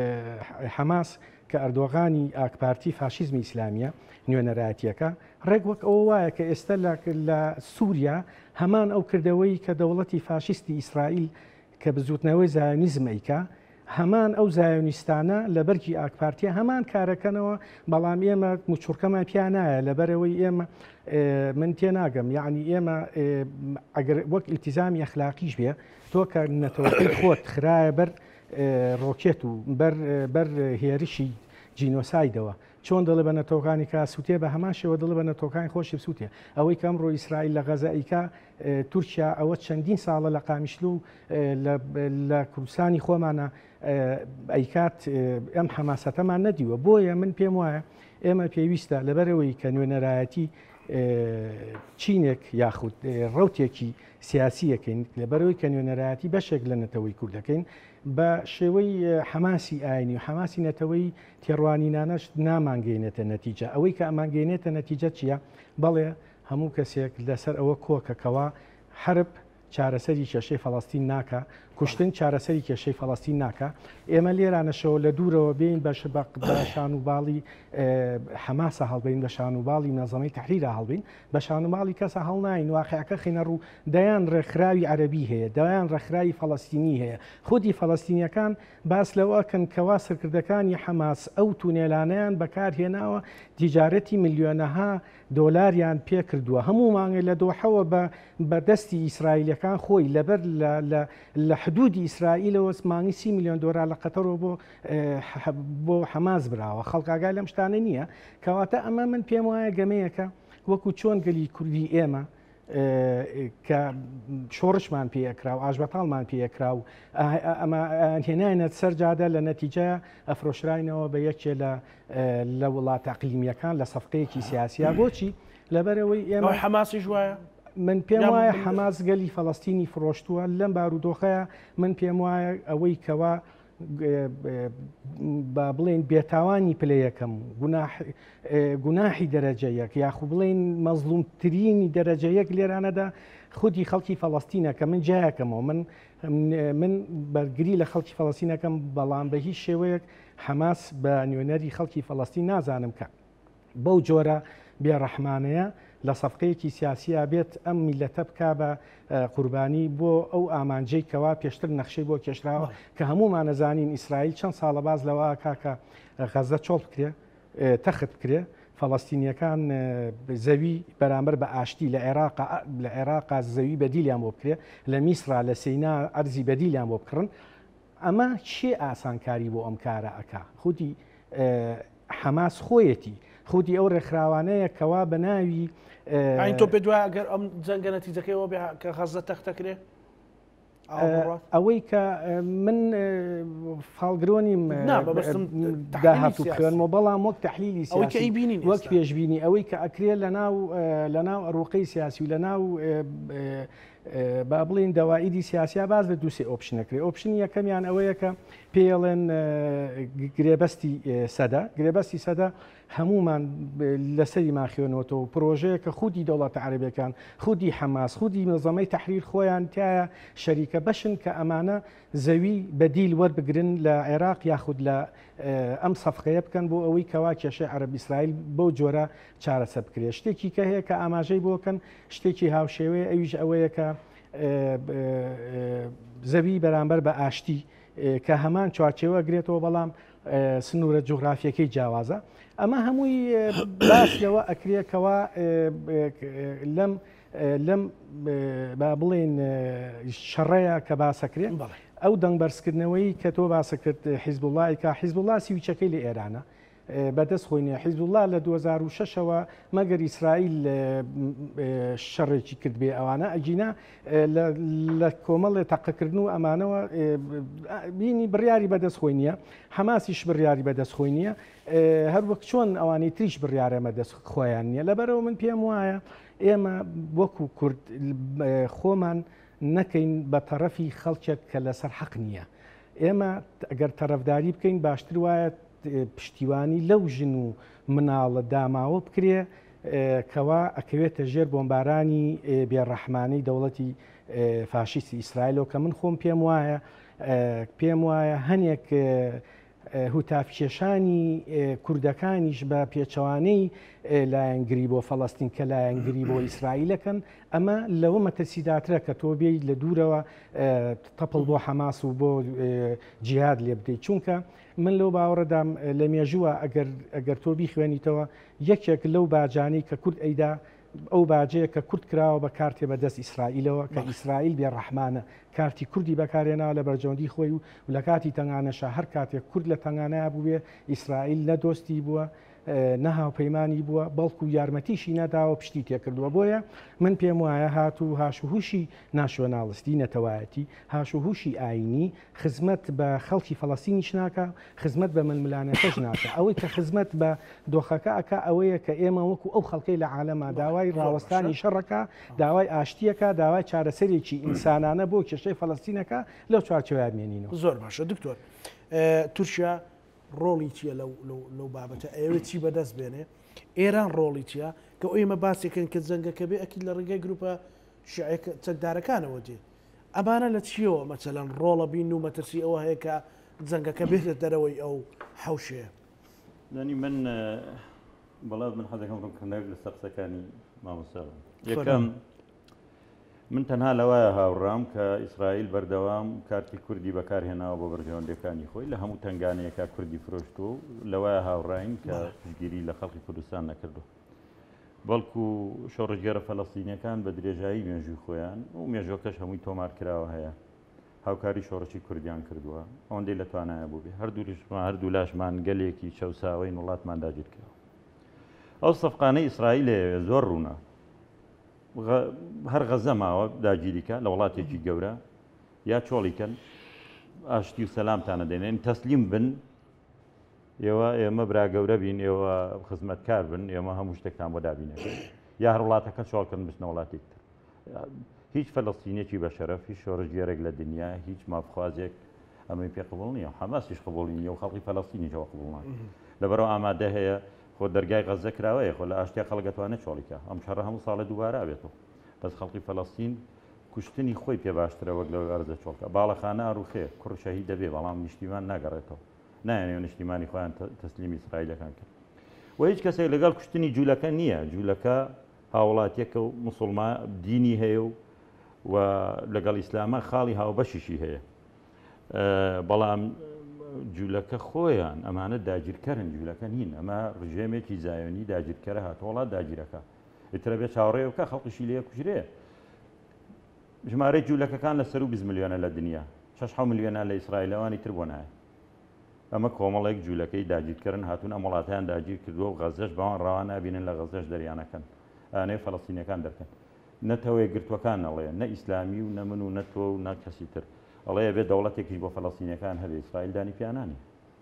Speaker 2: حەماس کە ئەردۆغانی ئاکپارتی فاشیزمی ئیسلامیە نوێنەرایەتیەکە ڕێک وەک ئەو وایە کە ئێستا لە سووریا هەمان ئەو کردەوەی کە دەوڵەتی فاشیستی ئیسرائیل کە بزوتنەوەی زایۆنیزم ئەیکا هەمان ئەو زایۆنیستانە لە بەرگی ئاکپارتیە هەمان کارەکەنەوە بەڵام ئێمە موچورکەمان پیانایە لەبەرەوەی ئێمە من تێناگەم یعنی ئێمە ئەگەر وەک ئیلتیزامی ئەخلاقیش بێ تۆ کە نەتەوەکەی خۆت خراە بەر ڕۆکێت و بەر هێرشی جینۆسایدەوە چۆن دەڵێ بە نەتۆکانی کا سووتێ بە هەمان شێوە دڵ بە نەتۆکانی خۆشی سووتێ ئەوەی کەم ڕۆ ئیسرائیل لە غەزەئیکا تورکیا ئەوە چەندین ساڵە لە قامیشلو لە کوردستانی خۆمانە ئەیکات ئەم حەماسەتەمان نەدیوە بۆیە من پێم وایە ئێمە پێویستە لەبەرەوەی کە نوێنەرایەتی چینێک یاخود ڕوتێکی سیاسیەکەین لەبەرەوەی کە نوێنەرایەتی بەشێک لە نەتەوەی کوردەکەین بە شێوەی حەماسی ئاینی و حەماسی نەتەوەی تێڕوانینانەش نامانگەینێتە نەتیجە ئەوەی کە ئەمانگەینێتە نەتیجە چییە؟ بەڵێ هەموو کەسێک لەسەر ئەوە کۆکەکەوە حرب چارەسەری کێشەی فەڵەستین ناکە کوشتن چارەسەری کێشەی فەڵەستین ناکە ئێمە لێرانەشەوە لە دوورەوە بین بە شان و باڵی حەماسە هەڵبین بە شان و باڵی منەظەمەی تەحریرە هەڵبین بە شان و باڵی کەسە هەڵناین واقعەکە خینە ڕوو دەیان ڕێکخراوی عەرەبی هەیە دەیان ڕێکخراوی فەڵەستینی هەیە خودی فەڵەستینیەکان باس لەوەکەن کەوا سەرکردەکانی حەماس ئەو تونێلانەیان بەکارهێناوە تیجارەتی ملیۆنەها دۆلاریان پێ کردووە هەموو مانگە لە دۆحەوە بە دەستی ئیسرائیلەکان خۆی لەبەر لە حدودی ئیسرائیلەوە مانگی 30 میلیۆن دۆلار لە قەتەرەوە بۆ حەماس براوە خەڵکاگای لەم شتانە نییە کەواتە ئەمە من پێم وایە گەمەیەکە وەکو چۆن گەلی کوردی ئێمە کە شۆڕشمان پێکرا و ئاژبەتاڵمان پێکرا و ئەمە هێناینەت سەرجادە لە نەتیجە ئەفرۆشراینەوە بە یەکێ لە وڵات ئەقلیمیەکان لە سەفقەیەکی سیاسیا بۆچی لەبەرەوەی ئێمە
Speaker 1: حەماسی ژوایە
Speaker 2: من پێم وایە حەماس گەلی فەڵەستینی فرۆشتووە لەم بارودۆخەیە من پێم وایە ئەوەی کەوا با بڵێن بێتاوانی پلەیەکەم گوناحی دەرەجەیەک یاخو بڵێن مەزلومترینی دەرەجەیەک لێرانەدا خودی خەڵکی فەڵەستینەکە من جایەکەمەوە من بەرگری لە خەڵکی فەڵەستینەکەم بەڵام بە هیچ شێوەیەک حەماس بە نوێنەری خەڵکی فەڵەستین نازانم کە بەو جۆرە بێڕەحمانەیە لە سەفقەیەکی سیاسیە بێت ئەم میلەتە بکا بە قوربانی بۆ ئەو ئامانجەی کەوا پێشتر نەخشەی بۆ کێشراوە کە هەمومان نەزانین ئیسرائیل چەند ساڵە باز لەوە کاکە غەزە چۆڵ بکرێ تەخت بکرێ فەڵەستینیەکان زەوی بەرامبەر بە ئاشتی لە عێراقا زەوی بەدیلیان بۆ بکرێ لە میسرا لە سەینا ئەرزی بەدیلیان بۆ بکڕن ئەمە چێ ئاسانکاری بۆ ئەم کارە ئەکا خودی حەماس خۆیەتی خودی ئەو ڕێکخراوانەیە کەوا بە ناوی
Speaker 1: ئاین تۆ پێ دوای ئەگەر ئەم جەنگە نەتیجەکەیەوە کە غەزە تەختەکرێ
Speaker 2: ئەوەی کە من فالگرۆنیم داهاتوو خوێنمەوە بەڵام وەک تەحلیلی سیاسی وەک پێشبینی ئەوەی کە ئەکرێ لە ناو ئەڕۆقەی سیاسی و لە ناو با بڵین دەوائیدی سیاسیا باز لە دووسێ ئۆپشنەکرێ ئۆپشنی یەکەمیان ئەوەیە کە پێڵێن گرێبەستی سەدا هەمومان لەسەری ماخێنەوەەوە پرۆژەیە کە خودی دەوڵاتە عەرەبیەکان خودی حەماس خودی منظەمەی تەحریر خۆیان تایە شەریکە بەشن کە ئەمانە زەوی بەدیل وەربگرن لە عێراق یاخود لە ئەم سەفقەیە بکەن بۆ ئەوەی کەوا کێشەی عەرەب ئیسرائیل بەو جۆرە چارەسەر بکرێت شتێکی کە هەیە کە ئاماژەی بۆکەن شتێکی هاوشێوەیە ئەویش ئەوەیە کە زەوی بەرامبەر بە ئاشتی کە هەمان چوارچێوە گرێتەوە بەڵام سنوورە جوغرافیەکەی جیاوازە ئەمە هەمووی باسیەوە ئەکرێکەوە لەم با بڵێن شەڕەیە کە باسەکرێن ئەو دەنگبەرزکردنەوەی کە تۆ باسە کرد حیزب الله کە حیزب الله سیویچەکەی لە ئێرانە بەدەست خۆینە حیزب الله لە 2006ەوە مەگەر ئیسرائیل شەڕێکی کرد بێ ئەوانە ئەجینا لە کۆمەڵێ تەقەکردن و ئەمانەوە بینی بڕیاری بەدەست خۆی نییە حەماسیش بڕیاری بەدەست خۆی نییە هەروەک چۆن ئەوانەی تریش بڕیارەمە دەست خۆیان نییە لەبەرەوە من پێم وایە ئێمە وەکو کورد خۆمان نەکەین بە تەرەفی خەڵکێک کە لەسەر حەق نییە ئێمە ئەگەر تەرەفداری بکەین باشتر وایە پشتیوانی لەو ژن و مناڵە داماوە بکرێ کەوا ئەکەوێتە ژێر بۆمبارانی بێڕەحمانەی دەوڵەتی فاشیستی ئیسرائیلەوە کە من خۆم پێم وایە هەنێک هوتافکێشانی کوردەکانیش بە پێچەوانەی لایەنگری بۆ فەڵەستین کە لایەنگری بۆ ئیسرائیلەکەن ئەمە لەوە مەتەرسیداترە کە تۆ بێیت لە دوورەوە تەپڵ بۆ حەماس و بۆ جیهاد لێ بدەیت چونکە من لەو باوەڕەدام لە مێژووە ئەگەر تۆ بیخوێنیتەوە یەکێک لەو باجانەی کە کورد ئەیدا ئەو باجەیە کە کورد کراوە بە کارتێ بەدەست ئیسرائیلەوە کە ئیسرائیل بێڕەحمانە کارتی کوردی بەکارێناوە لە بەرژەوەندی خۆی و لە کاتی تەنگانەشە هەر کاتێک کورد لە تەنگانەیە بووێ ئیسرائیل نەدۆستی بووە نەهاوپەیمانی بووە بەڵکو یارمەتیشی نەداوە پشتی تێکردووە بۆیە من پێم وایە هاتوو هاشوهوشی ناشۆناڵستی نەتەوایەتی هاشوهوشی ئاینی خزمەت بە خەڵکی فەڵەستینیش ناکە خزمەت بە ململانەکەش ناکە ئەوەی کە خزمەت بە دۆخەکە ئەکا ئەوەیە کە ئێمە وەکو ئەو خەڵکەی لە عالەما داوای ڕاوەستانی شەڕەکە داوای ئاشتیەکە داوای چارەسەرێکی ئینسانانە بۆ کێشەی فەڵەستینەکە لەو چوارچێوەیە بمێنینەوە
Speaker 1: زۆر باشە دکتۆر تورکیا ڕۆڵی چییە لەو بابەتە ئەوێت چی بەدەست بێنێ ئێران ڕۆڵی چیە کە ئێمە باسێکن کە جەنگەکە بێ ئەکیل لە ڕێگەی گروپە شیعەکە چەکدارەکانەوە دێ ئەمانە لە چیەوە مەچەلەن ڕۆڵە بین و مەترسی ئەوە هەیە کە جەنگەکە بێتە دەرەوەی ئەو حەوشەیە.
Speaker 3: دانی من بەڵام من حەزەکەم ڕوونکردنەوەک لە سەرقسەکانی مامۆستا یەکەم من تەنها لەوایە هاوڕام کە ئیسرائیل بەردەوام کارتی کوردی بەکارهێناوە بۆ بەرژەوەندەکانی خۆی لە هەموو تنگانەیەکە کوردی فرۆشتووە لەوایە هاوڕاین کە گیری لە خەڵکی کوردستان نەکردو بەڵکو شۆڕژگەرە فەلەستینیەکان بە درێژایی مێژووی خۆیان و مێژۆکەش هەمووی تۆمار کراوە هەیە هاوکاری شۆڕشی کوردیان کردووە ئەوەندەی لە توانایە بوو بێ هەردوو لاشمان گەلێکی چەساوەی وڵاتمان داگیر کراوە ئەو سەفقانەی ئیسرائیل زۆر ڕوونە هەر غەزە ماوە داگیریکە لە وڵاتێکی گەورە یا چۆڵیکەن ئاشتی و سەلامتانە دێنێن تەسلیم بن ئێمە برا گەورە بین ئێوە خزمەتکار بن ئێمە هەموو شتێکتان بۆ دابینەکە یا هەر وڵاتەکە چۆڵکردن بچنە وڵاتێکتر هیچ فەلەستینێکی بە شەرەف هیچ شۆڕژگێرێک لە دنیا هیچ مافخوازێک ئەمەی پێ قبوڵ نییە حەماسیش قبوڵ نییە و خەڵکی فەلەستینیەوە قبوڵ ناکە لەبەرەوە ئامادە هەیە خۆ دەرگای غەزە کراوەیە خۆ لە ئاشتیا خەڵگەتوانێت چۆڵیکە ئەم شەڕە هەموو ساڵە دووبارە بێتەوە بەس خەڵکی فەلەستین کوشتنی خۆی پێ باشترە وەک لەوەی ئەرزە چۆڵکە باڵەخانە ئاروخێ کوڕ شەهید دەبێ بەڵام نیشتیمان ناگەڕێتەوە نایەنێ نیشتیمانی خۆیان تەسلیمی ئیسرائیلەکان کرد و هیچ کەسێک لەگەڵ کوشتنی جوولەکە نییە جوولەکە هاوڵاتیەکە و موسڵمان دینی هەیە و لەگەڵ ئیسلامە خاڵی هاوبەشیشی هەیە بەڵام جوولەکە خۆیان ئەمانە داگیرکەرن جوولەکە نین ئەمە ڕژێمێکی زایۆنی داگیرکەرە هاتە وڵات داگیرەکە ئیترە بێ چاوەڕێوەکە خەڵقیشی لێ کوژرێ ژمارەی جوولەکەکان لە سەر و 20 ملیۆنە لە دنیا 6 ملیۆنە لە ئیسرائیلەوانی تر بۆ نایە ئەمە کۆمەڵێک جوولەکەی داگیرکردن هاتوون ئەم وڵاتیان داگیر کردووە و غەزەش بەوان ڕەوا نابینن لە غەزەش دەریانەکەن ئانەیە فەلەستینیەکان دەکەن نەتەوەی گرتوەکان نەڵێ نە ئیسلامی و نەمن و نەتۆ و نە کەسی تر ئەڵەیە بێت دەوڵەتێکیش بۆ فەلەستینیەکان هەبێ ئیسرائیل دانی پیانانی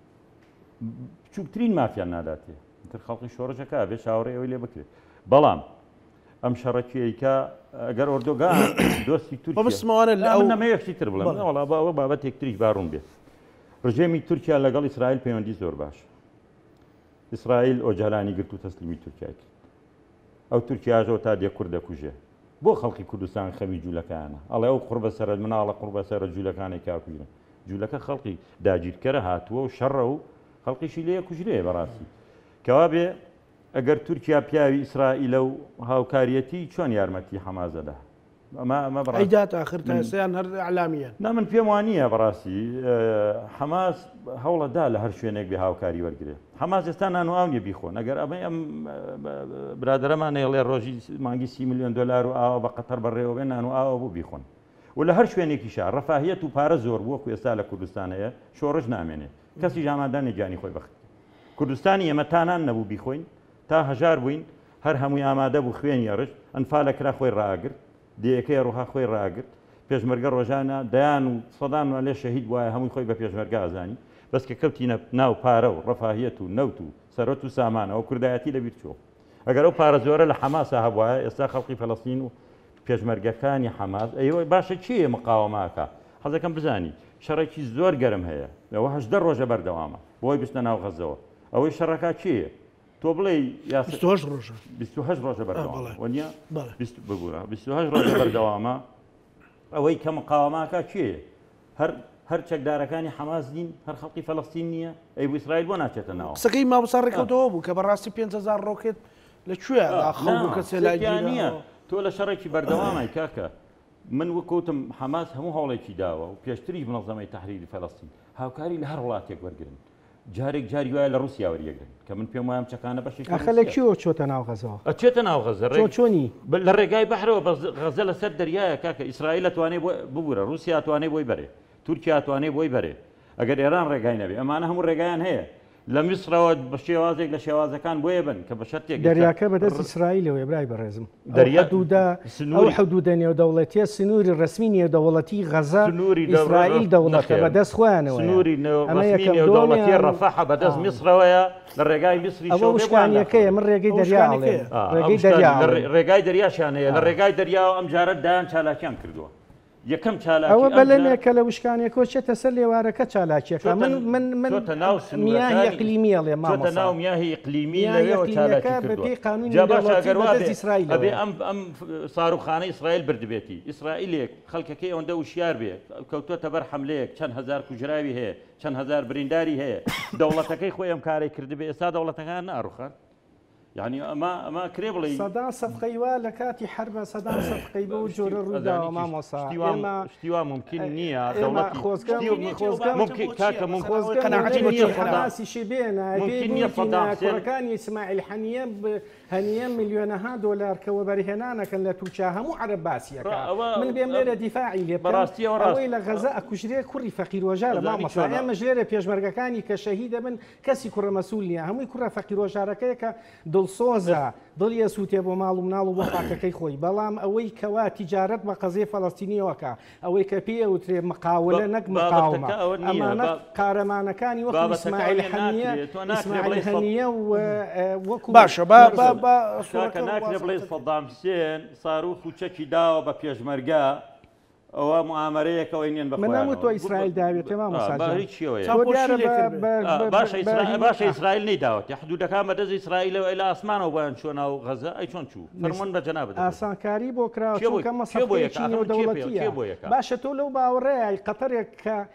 Speaker 3: بچووکترین مافیان ناداتێ تر خەڵقی شۆڕژەکە بێ چاوەڕێ ئەوەی لێ بکرێت بەڵام ئەم شەڕەکیەیکە ئەگەر ئۆردۆگان دۆستی تورکیا نەمەیەکشی تر بڵێم وەڵا ئەوە بابەتێک تریش باڕوون بێت ڕژێمی تورکیا لەگەڵ ئیسرائیل پەیوەندی زۆر باش ئیسرائیل ئۆجالانی گرت و تەسلیمی تورکیا کرد ئەو تورکیاژەوە تا دێ کوور دەکوژێ بۆ خەڵکی کوردستان خەوی جوولەکانە ئەڵێ ئەو قڕبە سەرەت مناڵە قڕبە سەرە جوولەکانی کاکوژن جوولەکە خەڵکی داگیرکەرە هاتووە و شەڕە و خەڵقیشی لێ کوژرێ بەڕاستی کەوا بێ ئەگەر تورکیا پیاوی ئیسرائیلە و هاوکاریەتی چۆن یارمەتی حەمازەدا ئەمە
Speaker 1: ئەیدات ئاخر تا ئێستایان هەر ئەعلامیە
Speaker 3: نا من پێم وانە بەڕاستی حەماس هەوڵەدا لە هەر شوێنێک بێ هاوکاری وەرگێ حەماس ئێستا نان و ئاو نیە بیخۆن ئەگەر ئەم برادەرەمان هێڵێ ڕۆژی مانگی 30 ملیۆن دلار و ئاوە بە قەتەر بەڕێوە بێ نان و ئاوە بوو بیخۆن و لە هەر شوێنێکی شار ڕەفاهیەت و پارە زۆر بووە و ئێستا لە کوردستانەیە شۆڕش نامێنێ کەسی ژامادانی گیانی خۆی بەخت کوردستانی ئێمە تانان نەبوو بیخۆین تا هەژار بووین هەر هەمووی ئامادە بوو خوێنی ڕژ ئەنفالەکرا خۆی ڕاگرت دیەکەی ڕوها خۆی ڕاگرت پێشمەرگە ڕۆژانە دەیان و سەدان لێ شەهید وایە هەمووی خۆی بە پێشمەرگە ئازانی بەس کە کەوتی ناو پارە و ڕەفاهیەت و نەوت و سەرەت و سامانەوە کوردایەتی لەبیر چۆ ئەگەر ئەو پارە زۆرە لە حەماسە هەبوایە ئێستا خەڵقی فەلەستین و پێشمەرگەکانی حەماس ئەوە باشە چییە مقاوماکە حەزەکەم بزانی شەڕێکی زۆر گەرم هەیە ئەوە 18 ڕۆژە بەردەوامە بۆی بستە ناو غەزەوە ئەوەی شەڕەکە چییە تۆ بڵێ 28 ڕۆژە بەردەوامە وەنیە ببوورە 28 ڕۆژە بەردەوامە ئەوەی کە مقاوماکە چییە هەر چەکدارەکانی حەماس دین هەر خەڵقی فەلەستین نییە ئەی بۆ ئیسرائیل بۆ ناچێتە ناوە
Speaker 1: قسەکەی مامۆستا ڕێکەوتەوە بوو کە بەڕاستی 5,000 ڕۆکێت لەکوێ خەڵک کەسێ لای
Speaker 3: نییە تۆ لە شەڕێکی بەردەوامای کاکە من وەکوتم حەماس هەموو هەوڵێکی داوە و پێشتری منەظەمەی تەحریری فەلەستین هاوکاری لە هەر وڵاتێک وەرگرن جارێک جاری وایە لە رووسیا وەریەگرن کە من پێم وایە چەکانە بەشی
Speaker 2: ئەخەلێکیەوە چۆتە ناو غەزەوە
Speaker 3: ئەچێتە ناو غەزە
Speaker 2: چۆنی
Speaker 3: لە ڕێگای بەحرەوە غەزە لەسەر دەریایە کاکە ئیسرائیل ئەتوانێت ببوورە رووسیا ئەتوانێت بۆی بەرێ تورکیا ئەتوانێت بۆی بەرێ ئەگەر ئێران ڕێگای نەبێ ئەمانە هەموو ڕێگایان هەیە لە میسرەوە بە شێوازێک لە شێوازەکان بۆیە بن کە بە شەرتێک
Speaker 2: دەریاکە بەدەست ئیسرائیلەوە برای بەڕێزم ئەو حدودە نێودەوڵەتیە سنووری ڕسمی نێودەوڵەتی غەزە ئیسرائیل دەوڵەتە بەدەست خۆیانەوە
Speaker 3: سنووری نێودەوڵەتی ڕەفەح بەدەست میسرەوەیە لە ڕێگای میسری
Speaker 2: ئەوە وشکانیەکەیە من ڕێگەی دەریاڵێ
Speaker 3: ڕێگای دەریاشیان هەیە لە ڕێگای دەریاوە ئەم جارە دایان چالاکیان کردووە یەکەم چالاکی
Speaker 2: ئەوە بەلەمێکە لە وشکانێکۆ چێتە سەر لێوارەکە چالاکیەکە من میاه ئیقلیمیەڵێ
Speaker 3: مامۆستا ناو میاهی ئیقلیمی لەوێەوە چالاکی
Speaker 2: بەپێی قانونی
Speaker 3: ئیسرائیل ئەبێ ئەم ساروخانەی ئیسرائیل بردبێتی ئیسرائیلێک خەڵکەکەی ئەوەندە وشیار بێ کەوتوتە بەر حملەیەک چەند هزار کوژراوی هەیە چەند هزار برینداری هەیە دەوڵەتەکەی خۆی ئەم کارەی کردبێ ئێستا دەوڵەتەکان ناڕوخان يعني ما كريبلي
Speaker 2: صدام صفقي ولا كاتي حرب صدام صفقي بوجور الردا وما مصا
Speaker 3: اشتوا ممكن نية
Speaker 2: ممكن كاكا ممكن قناعتي حماسي شبينا ممكن صدام كان يسمع الحنيم هنيم مليونها دولار كوبرهنانا كان لا توشاها مو عرب باسيا من بيملير دفاعي لي
Speaker 3: براستي وراس
Speaker 2: ويلا غزاء كشري كوري فقير وجار ما مصا يا مجري بيجمركاني كشهيد من كسي كره مسؤوليه هم كره فقير وجاركيك سۆزە دڵیە سووتێ بۆ ماڵ و مناڵ و بۆ خاکەکەی خۆی بەڵام ئەوەی کەوا تیجارەت بە قەزێ فەڵەستینیەوەکە ئەوەی کە پێوترێ مقاولە نەک مقاومە ئەمانە قارەمانەکانی وەکو ئیسماعیل هەنیە و وەکو
Speaker 1: باشە
Speaker 3: ناکرێ بڵێ سەدام حوسێن ساروخ و چەکی داوە بە پێشمەرگە ئەوە معامەرەیەکەوەی نێن بە
Speaker 2: منەمو تۆ ئیسرائیل داوێت
Speaker 3: باشە ئیسرائیل نەیداوەتی حدودەکان بەدەست ئیسرائیلەوە ئێلە ئاسمانەوە بۆیان چۆن و غەزە ئەی چۆن چوو فەرمۆن بە جەناب
Speaker 2: ئاسانکاری بۆ کراوە چونکە مەسەڵەیەکی نێودەوڵەتیە باشە تۆ لەو باوەڕەیە قەتەرێک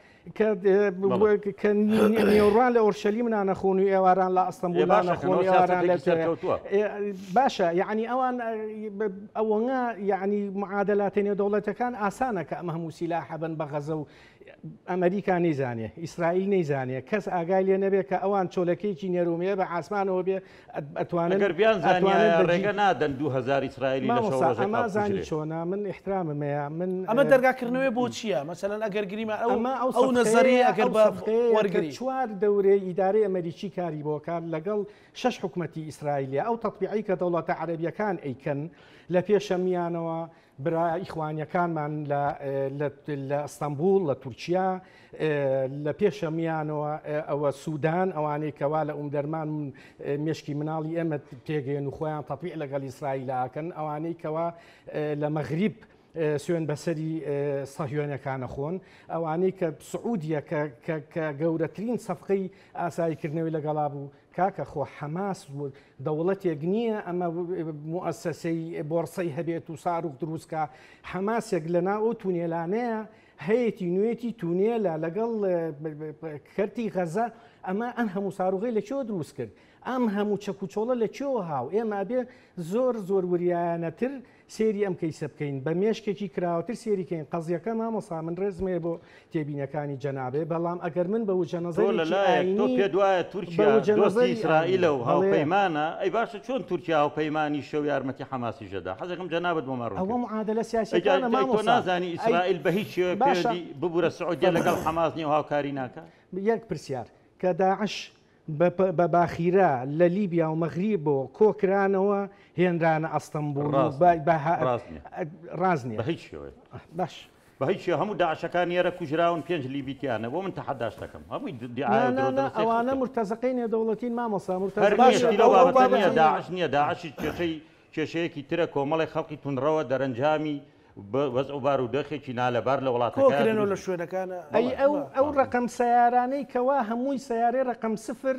Speaker 2: کە نیێڕان لە ئۆرشەلیم نانەخۆن و ئێواران لە ئەستەمبول نانەخۆن ئێواران لە باشە یعنی ئەوان ئەوەنە یعنی معادلاتێ نێودەوڵەتەکان ئاسانە کە ئەمە هەموو سیلاح بن بە غەزە و ئەمریکا نەیزانێ ئیسرائیل نەیزانێ کەس ئاگای لێ نەبێت کە ئەوان چۆلەکەیکی نێرومەیە بە ئاسمانەوە بێ ئەتوانن
Speaker 3: ڕێگە نادەن 2000 ئیسرائیلی
Speaker 2: ئەمە زانی چۆنە من احتراممەیە من
Speaker 1: ئەمە دەرگاکردنەوەی بۆ چییە مەسەلەن ئەگەر گریمە ئەو نەزەریە ئەگەر بە وەرگری
Speaker 2: چوار دەورەی ئیدارەی ئەمریکی کاری بۆ کار لەگەڵ 6 حکومەتی ئیسرائیلیا ئەو تەطبیعی کە دەوڵەتە عەرەبیەکان ئەیکەن لە پێشەمیانەوە برا ئیخوانیەکانمان لە ئەستەمبول لە تورکیا لە پێشەمیانەوە ئەوە سوودان ئەوانەی کەوا لە ئومدەرمان مێشکی مناڵی ئێمە تێگەێن و خۆیان تەطبیع لەگەڵ ئیسرائیلەکەن ئەوانەی کەوا لە مەغریب سوێن بەسەری سەهیۆنەکانە خۆن ئەوانەی کە سعودیە کە گەورەترین سەفقەی ئاساییکردنەوەی لەگەڵا بوو کاکە خۆ حەماس دەوڵەتێک نییە ئەمە موەسسەسەی بۆرسەی هەبێت و ساروخ دروستکە حەماسێک لەنا ئەو تونێلانەیە هەیەی نوێتی تونێلە لەگەڵ کەرتی غەزە ئەمە ئەم هەموو ساروغی لەکوێوە دروست کرد ئەم هەموو چەکوچۆڵە لەکوێوە هاو ئێمە بێ زۆر وریانەتر سێری ئەم کەیسە بکەین بە مێشکێکی کراوەتر سێریکەین قەزیەکە مامۆسا من ڕێزمێ بۆ تێبینەکانی جەنابێ بەڵام ئەگەر من بە
Speaker 3: وجەنەزەری پێ دوایە تورکیا دۆستی ئیسرائیلە و هاوپەیمانە ئەی باشە چۆن تورکیا هاوپەیمانی شەو یارمەتی حەماسی ژەدا حەزەکەم جەنابەت بۆ ماڕۆ
Speaker 2: ئەوە معادلە سیاسیەکانە مامۆستا
Speaker 3: نازانی ئیسرائیل بە هیچ شێوە پێدی ببوورە سعودیە لەگەڵ حەماس نیە و هاوکاری ناکە
Speaker 2: یەک پرسیار کە داعش بە باخیرە لە لیبیا و مەغریب بۆ کۆکرانەوە هێنرانە ئەستەمبول ڕاز نیە
Speaker 3: بە هیچ شێوەیە
Speaker 2: باش
Speaker 3: بە هیچ هەموو داعشەکان ئێرە کوژراون 5 لیبیتیانە بۆ من تەحەداش دەکەم هەمووی
Speaker 2: ئەوانە مرتەزەقەی نێودەوڵەتین مامۆستا
Speaker 3: داعش نییە داعشی کێشەیەکی ترە کۆمەڵی خەڵکی تونڕەوە دەرەنجامی وەزع و بارودۆخێکی نالەبار لە
Speaker 1: وڵاتەکانەوە لە شوێنەکانە
Speaker 2: ئەو ڕقم سیارانەی کەوا هەمووی سیارەی ڕقم سفر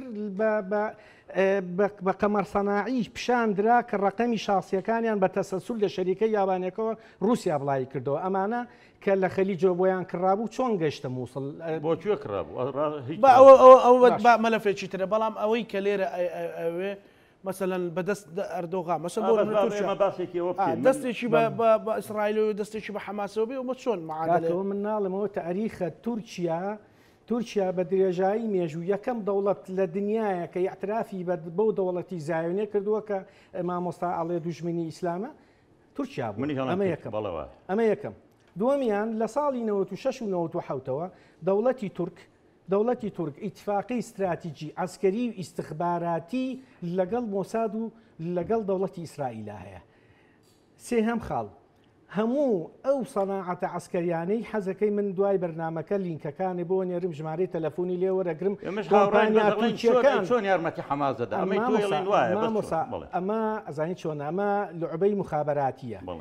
Speaker 2: بە قەمەر سەناعی پیشاندرا کە ڕقەمی شاسیەکانیان بە تەسەسول لە شەریکەی یابانیەکەوە رووسیا بڵای کردەوە ئەمانە کە لە خەلیجۆ بۆیان کڕابوو چۆن گەشتە مووسڵ
Speaker 3: بۆکوێ کڕابوو
Speaker 1: ئەوە مەلەفێکی ترە بەڵام ئەوەی کە لێرە ئەوێ مثلا بەدەست ئەردۆغا دەستێکی بە ئیسرائیل و دەستێکی بە حەماسەوە بێ ومە چۆن
Speaker 2: معادلەوە من ناڵمەوە تاریخە تورکیا بە درێژایی مێژوو یەکەم دەوڵەت لە دنیاە کە یاعترافی بەو دەوڵەتی زایۆنێ کردووە کە مامۆستا ئەڵێ دوژمنی ئیسلامە تورکیا بوو ئەمە یەکەم دووەمیان لە ساڵی 96 و 97ەوە دەوڵەتی تورک ئیتفاقی استراتیجی عسکەری و ئیستخباراتی لەگەڵ مۆساد و لەگەڵ دەوڵەتی ئیسرائیلە هەیە سێهەم خاڵ هەموو ئەو سەناعەتە عسکەریانەی حەزەکەی من دوای بەرنامەکە لینکەکانی بۆ نێرم ژمارەی تەلەفۆنی لێوەرەگرم
Speaker 3: چۆن یارمەتی حەمازەدا
Speaker 2: ئەمە ئەزانی چۆن ئەمە لوعبەی مخابراتیە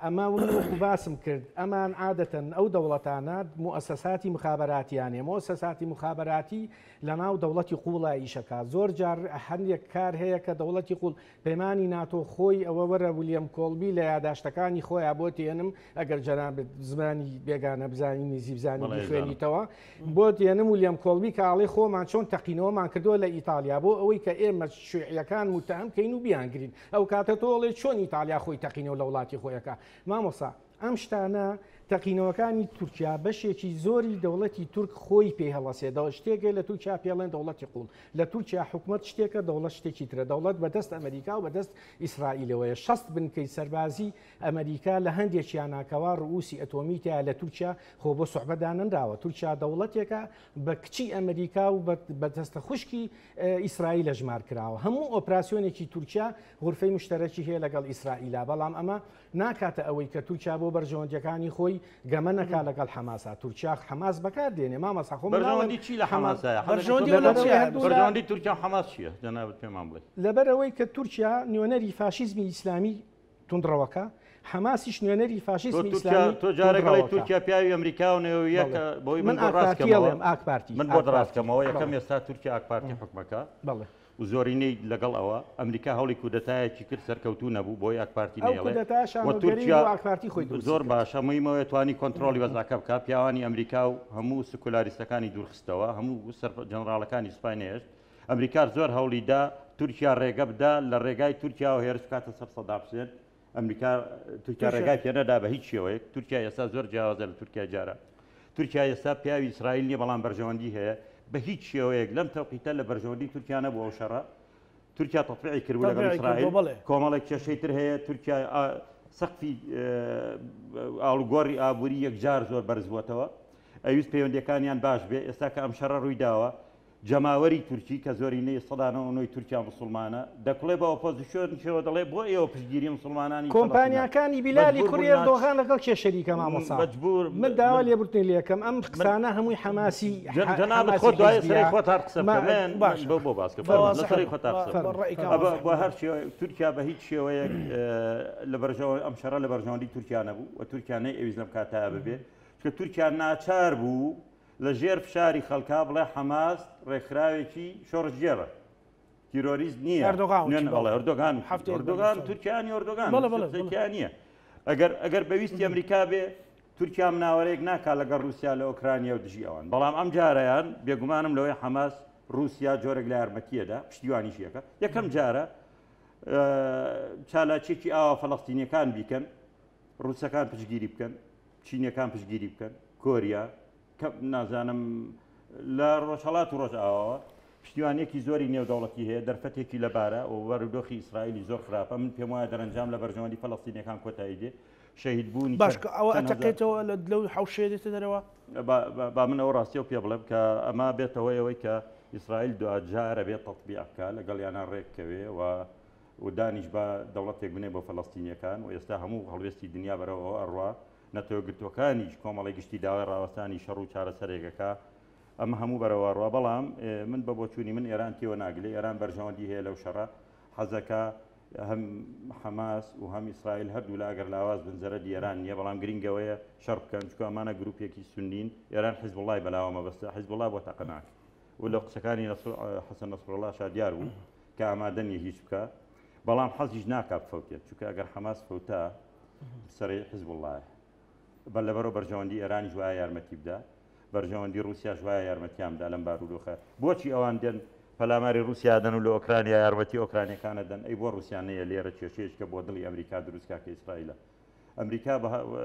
Speaker 2: ئەمە وەکو باسم کرد ئەمان عادەتەن ئەو دەوڵەتانە مؤسساتی مخابراتیانێ مؤسساتی مخابراتی لە ناو دەوڵەتی قوڵە ئیشەکە زۆر جار هەندێک کار هەیە کە دەوڵەتی قوڵ پەیمانی ناتۆ خۆی ئەوە وەرە ویلیەم کۆڵبی لە یاداشتەکانی خۆیان بۆ تێنم ئەگەر جەنابێت زمانی بێگانە بزانی نزی بزانی خوێنیتەوە بۆ تێنم ویلیەم کۆڵبی کاڵی خۆمان چۆن تەقینەوەمان کردووە لە ئیتالیا بۆ ئەوەی کە ئێمە شوێعیەکان متهم کەین و بیانگرین ئەو کاتە تۆڵێ چۆن ئیتالیا خۆی تەقینەوە لە وڵاتی خۆیەکە مامۆسا ئەم شتانە تەقینەوەکانی تورکیا بەشێکی زۆری دەوڵەتی تورک خۆی پێی هەڵەسێدەوە شتێکە لە تورکیا پێڵێن دەوڵەتی قوڵ لە تورکیا حکومت شتێکە دەوڵەت شتێکی ترە دەوڵەت بەدەست ئەمریکا و بەدەست ئیسرائیلەوەیە 60 بنکەی سەربازی ئەمریکا لە هەندێکیان ناکەوا ڕووسی ئەتۆمی تیا لە تورکیا خۆ بۆ سوحبەدانراوە تورکیا دەوڵەتێکە بە کچی ئەمریکا و بەدەستە خوشکی ئیسرائیل لە ژمار کراوە هەموو ئۆپراسیۆنێکی تورکیا غورفەی مشتەرەکی هەیە لەگەڵ ئیسرائیلا بەڵام ئەمە ناکاتە ئەوەی کە تورکیا بۆ بەرژەوەندەکانی خۆی گەمەنەکە لەگەڵ حەماسا تورکیا حەماس بەکاردێنێ مامەسا خۆ
Speaker 3: بەرژەوەندی چی لە حەماسایە بەرژەوەندی تورکیا حەماس چییە جەنابەت پێمان بڵێ
Speaker 2: لەبەرەوەی کە تورکیا نوێنەری فاشیزمی ئیسلامی توندڕەوەکە حماسیش نوێنەری فاشیزمی ئیسلامی
Speaker 3: تۆ جارێکڵی تورکیا پیاوی ئەمریکا و نێویەکە بۆی من ڕاستکەمەوە
Speaker 2: ئاکپارتی
Speaker 3: من بۆ ڕاستکەمەوە یەکەم ئێستا تورکیا ئاکپارتی حکومەکە
Speaker 2: بەڵێ
Speaker 3: و زۆرینەی لەگەڵ ئەوە ئەمریکا هەوڵی کودەتایەکی کرد سەرکەوتوو نەبوو بۆی ئاکپارتی
Speaker 2: خۆی
Speaker 3: زۆر باشە مهمەوە توانی کۆنتترۆلی وەزاکە بکە پیاوانی ئەمریکا و هەموو سکولاریستەکانی دوورخستەوە هەموو جەنڕاڵەکانی سوپانێشت ئەمریکا زۆر هەوڵیدا تورکیا ڕێگە بدا لە ڕێگای تورکیا و هێرش کاتە سەر سەدا بچێت ئەمریکا تورکیا ڕێگای پێنەدا بە هیچ شێوەیە تورکیا ئێستا زۆر جیاوازە لە تورکیا جارە تورکیا ئێستا پیاوی ئیسرائیل نیە بەڵام بەرژەوەندی هەیە بە هیچ شێوەیەک لەم تەوقیتە لە بەرژەوەندی تورکیا نەبووە و شەڕە تورکیا تەطبیعی کردبوو لەگەڵ ئیسرائیل کۆمەڵێک کێشەی تر هەیە تورکیا سەقفی ئاڵوگۆڕی ئابووری یەکجار زۆر بەرز بووەتەوە ئەویست پەیوەندیەکانیان باش بێ ئێستا کە ئەم شەڕە ڕووی داوە جەماوەری تورکی کە زۆرینەی ١٩ تورکیا مسلمانە دەکڵێ بە ئۆپۆزیسیۆن شێوە دەڵێ بۆ ئێوە پشتگیری مسلمانانی
Speaker 2: کۆمپانیەکانی بیلالی کوڕی ئەردۆغان لەگەڵ کێ شەریکە مامۆستا
Speaker 3: مەجبور
Speaker 2: من داوا لێبورتنی لێکەم ئەم قسانە هەمووی حەماسی
Speaker 3: جەنابەت خۆ دوای سەری خۆت هەر قسە باش بۆ باسکە لەسەری خۆت بۆ هەر تورکیا بە هیچ شێوەیەک لە بەرژەوە ئەم شەڕە لە بەرژەوەندی تورکیا نەبوو و تورکیا نەیەویست لەم کاتایە ببێ کە تورکیا ناچار بوو لە ژێر فشاری خەڵکا بڵێ حەماس ڕێکخراوێکی شۆڕژگێڕە تیرۆریست نییە ئەردۆغان تورکیانی ئۆردۆغان نییە ئەگەر بەویستی ئەمریکا بێ تورکیا مناوەرەیەک ناکا لەگەڵ رووسیا لە ئۆکرانیا و دژی ئەوان بەڵام ئەم جارەیان بێگومانم لەوەی حەماس رووسیا جۆرێک لە یارمەتیەدا پشتیوانیشیەکە یەکەم جارە چالاکێکی ئاوا فەڵەستینیەکان بیکەن رووسەکان پشتگیری بکەن چینیەکان پشتگیری بکەن کۆریا نازانم لە ڕۆژهەڵات و ڕۆژئاوەوە پشتیوانێکی زۆری نێودەوڵەتی هەیە دەرفەتێکی لەبارە و وەرودۆخی ئیسرائیلی زۆر خراپە من پێم وایە دەرەنجام لە بەرژەوەندی فەڵەستینیەکان کۆتایی دێ شەهید بوونی
Speaker 1: باش ئەوە ئەتەقێتەوە لەو حەوشەیە دێتە دەرەوە
Speaker 3: با من ئەوە ڕاستی و پێ بڵێم کە ئەما بێتەوە ئەوەی کە ئیسرائیل دوجارە بێت تەطبیع بکە لەگەڵ یانە ڕێککەوێ و دانیش بە دەوڵەتێک بنێ بۆ فەڵەستینیەکان و ئێستا هەموو هەڵوێستی دنیا بەرەوە ئەڕوا نەتەوەگرتوەکانیش کۆمەڵی گشتی داوای ڕاوەستانی شەڕ و چارەسەرێکەکە ئەمە هەموو بەرەوەڕوە بەڵام من بە بۆچوونی من ئێران تێوە ناگلێ ئێران بەرژەوەندی هەیە لەو شەڕە حەزەکە هەم حەماس و هەم ئیسرائیل هەردوو لە ئەگەر لاواز بنجەرە ئێران نییە بەڵام گرنگەوەیە شەڕ بکەن چکە ئەمانە گروپێکی سنین ئێران حیزب الله بەلاوە مەبەستە حیزب الله بۆ تەقەناک و لە قسەکانی حەسەن نەسڕڵڵا شادیار بوو کە ئامادە نیە هیچ بکە بەڵام حەزیش ناکا بفەوتێت چونکە ئەگەر حەماس فەوتە سەرەی حیزب اللهە بەل لەبەرەوە بەرژەوەندی ئێرانی جوایە یارمەتی بدا بەرژەوەندی رووسیا جوایە یارمەتیامدا لەم بارودۆخە بۆچی ئەوان دێن پەلاماری رووسیا دەن و لە ئۆکرانیا یارمەتی ئۆکرانیەکانە دەن ئەی بۆ رووسیانەیە لێرە کێشەیەکە بۆ دڵی ئەمریکا دروستکە کە ئیسرائیلە ئەمریکا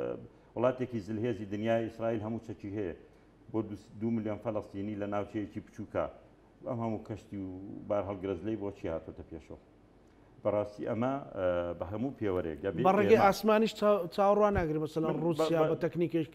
Speaker 3: وڵاتێکی زلهێزی دنیای ئیسرائیل هەموو چەکی هەیە بۆ 2 ملیۆن فەڵەستینی لە ناوچەیەکی بچووکە ئەم هەموو کەشتی و بار هەڵگرەزلەی بۆچی هاتۆتە پێشەوە بەڕاستی ئەمە بە هەموو پێوەرێک
Speaker 1: بەڕێگەی ئاسمانیش چاوەڕوان ناگرێت مەسەڵەن رووسیا بە تەکنیکێک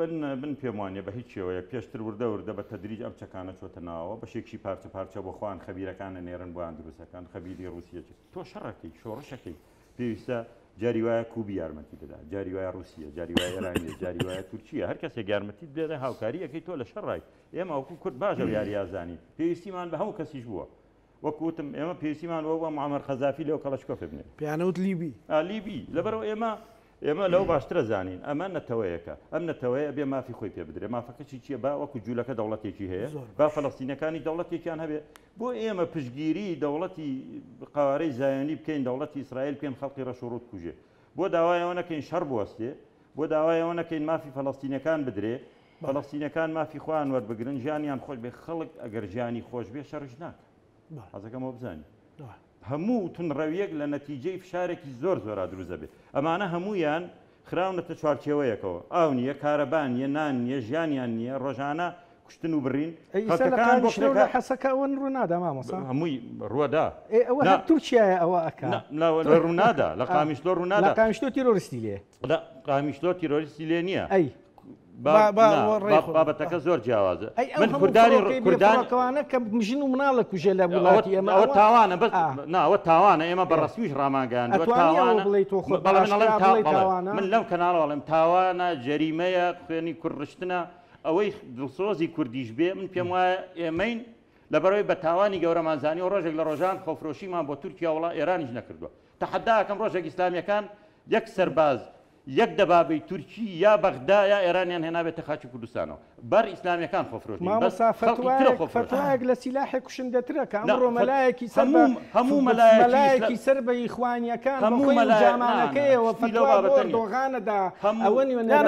Speaker 3: من پێم وانێ بە هیچ شێوەیە پێشتر وردە بە تەدریج ئەم چەکانە چۆتە ناوە بەشێکی پارچە بۆ خوان خەبیرەکانە نێرن بۆیان دروستەکان خەبیری رووسیەکی تۆ شەڕەکەی شۆڕشەکەی پێویستە جاری وایە کوبی یارمەتی دەدا جاری وایە رووسیە جاری وایە ئێرانی جاری وایە تورکیە هەر کەسێک یارمەتی دێدە هاوکاری ئەەکەی تۆ لە شەڕای ئێمە وەکو کورد باشە یاریازانی پێویستیمان بە هەموو کەسیش بووە وەکوتم ئێمە پێویستیمان بۆ بە معەمەر خەزافی لەو کەڵەشکۆف بنێ
Speaker 1: پیانەوت لیبی
Speaker 3: لیبی لەبەرەوە ئێمە ئێمە لەو باشترە زانین ئەمە نەتەوەیەکە ئەم نەتەوەیە بێ مافی خۆی پێ بدرێ مافەکەی چیە با وەکو جوولەکە دەوڵەتێکی هەیە با فەڵەستینەکانی دەوڵەتێکیان هەبێ بۆ ئێمە پشگیری دەوڵەتی قوارەی زایۆنی بکەین دەوڵەتی ئیسرائیل بکەین خەڵقی ڕەشوڕوت کوژێ بۆ داوایەوە نەکەین شەڕ بوەستێ بۆ داوایەوە نەکەین مافی فەڵەستینەکان بدرێ فەڵەستینەکان مافی خۆیان وەربگرن ژیانیان خۆش بێ خەڵک ئەگەر ژیانی خۆش بێ شەڕش ناکە حەزەکەمەوە بزانین هەموو تونڕەویەک لە نەتیجەی فشارێکی زۆر زۆرا دروزە بێت ئەمانە هەمویان خراونەتە چوارچێوەیەکەوە ئاو نییە کارەبان نیە نان نیە ژیانیان نییە ڕۆژانە کوشتن و بڕین
Speaker 2: حەسەکە ئەوەن ڕوونادا مامۆستا
Speaker 3: هەمووی ڕووەدا
Speaker 2: ئەوە تورکیایە ئەوە ئەکا
Speaker 3: ڕوونادا لە قامیشلۆ ڕوونادا
Speaker 2: لە قامیشلۆ تیرۆریستی لێ
Speaker 3: لە قامیشلۆ تیرۆریستی لێ نییە
Speaker 2: ئەی
Speaker 3: بابەتەکە زۆر جیاوازە
Speaker 2: من کوردانیەکەوانە کە مژین و مناڵە کوژە لە وڵاتی ئەمە
Speaker 3: ئەوە تاوانە بەس ناوە تاوانە ئێمە بەڕستیش ڕاماگەیان من لەم کەناڵەوەڵم تاوانە جەریمەیە خوێنی کوڕشتنە ئەوەی دڵسۆزی کوردیش بێ من پێم وایە ئێمەین لەبەرەوەی بە تاوانی گەورەمانزانی و ڕۆژێک لە ڕۆژان خۆفرۆشیمان بۆ تورکیا وڵا ئێرانیش نەکردووە تەحەداکەم ڕۆژێک ئیسلامیەکان یەک سەرباز یەک دەبابەی تورکی یا بەغدا یا ئێرانیان هێنابێتە خاچی کوردستانەوە بەر ئیسلامیەکان خۆفرۆشی
Speaker 2: فتوایەک لە سیلاحی کوشندەترە کە ئەمڕۆ مەلایەکی هەموو مەلایەکی سەر بە ئیخوانیەکان هەموو جامانەکەیەوە فتوا بۆ دۆغانەدا ئەوە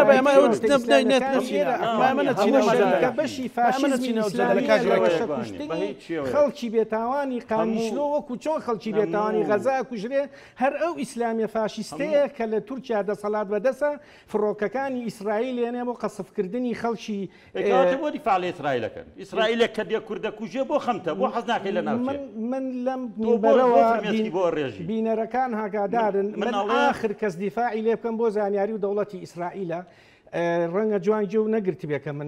Speaker 2: کە بەشی فاشیزمی ئیسلامی خەڵکی بێتاوانی قامیشلۆ وەکو چۆن خەڵکی بێتاوانی غەزا کوژرێ هەر ئەو ئیسلامیە فاشیستەیە کە لە تورکیا دەسەڵات بەدەسە فڕۆکەکانی ئیسرائیل لێنێ بۆ قەسفکردنی خەڵکی
Speaker 3: بۆ دیفاع لە ئیسرائیلەکەن ئیسرائیلێک کە دێ کوردە کوژێ بۆ خەمتە بۆ حەز ناکەی لە ناوچێ
Speaker 2: من لەم بۆ ڕێژی بینەرەکان هاگادارن من ئاخر کەس دیفاعی لێ بکەم بۆ زانیاری و دەوڵەتی ئیسرائیلە ڕەنگە جوانجە و نەگرتی بێکە من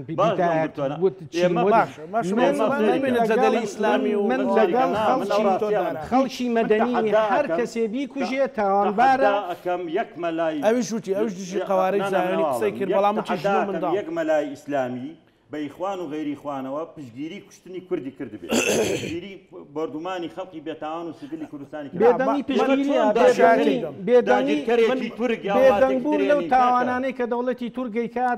Speaker 1: جەدەلی ئیسلامی و
Speaker 2: من لەگەڵ خەڵکی مەدەنی هەر کەسێ بیکوژێ تاوانبارە
Speaker 3: ئەەکەم یەک مەلای
Speaker 1: ئەویش وتی ئەوش دیشی قوارەی زایۆنی قسەی کرد بەڵام
Speaker 3: یەک مەلای ئیسلامی بە ئیخوان و غەیری خوانەوە پشگیری کوشتنی کوردی کردبێت پشگیری بەردومانی خەڵکی بێتاوان و سیڤیلی کوردستانی
Speaker 2: بێدەنگی پشگیریە بێدەنگ بوو لەو تاوانانەی کە دەوڵەتی تورگەی کات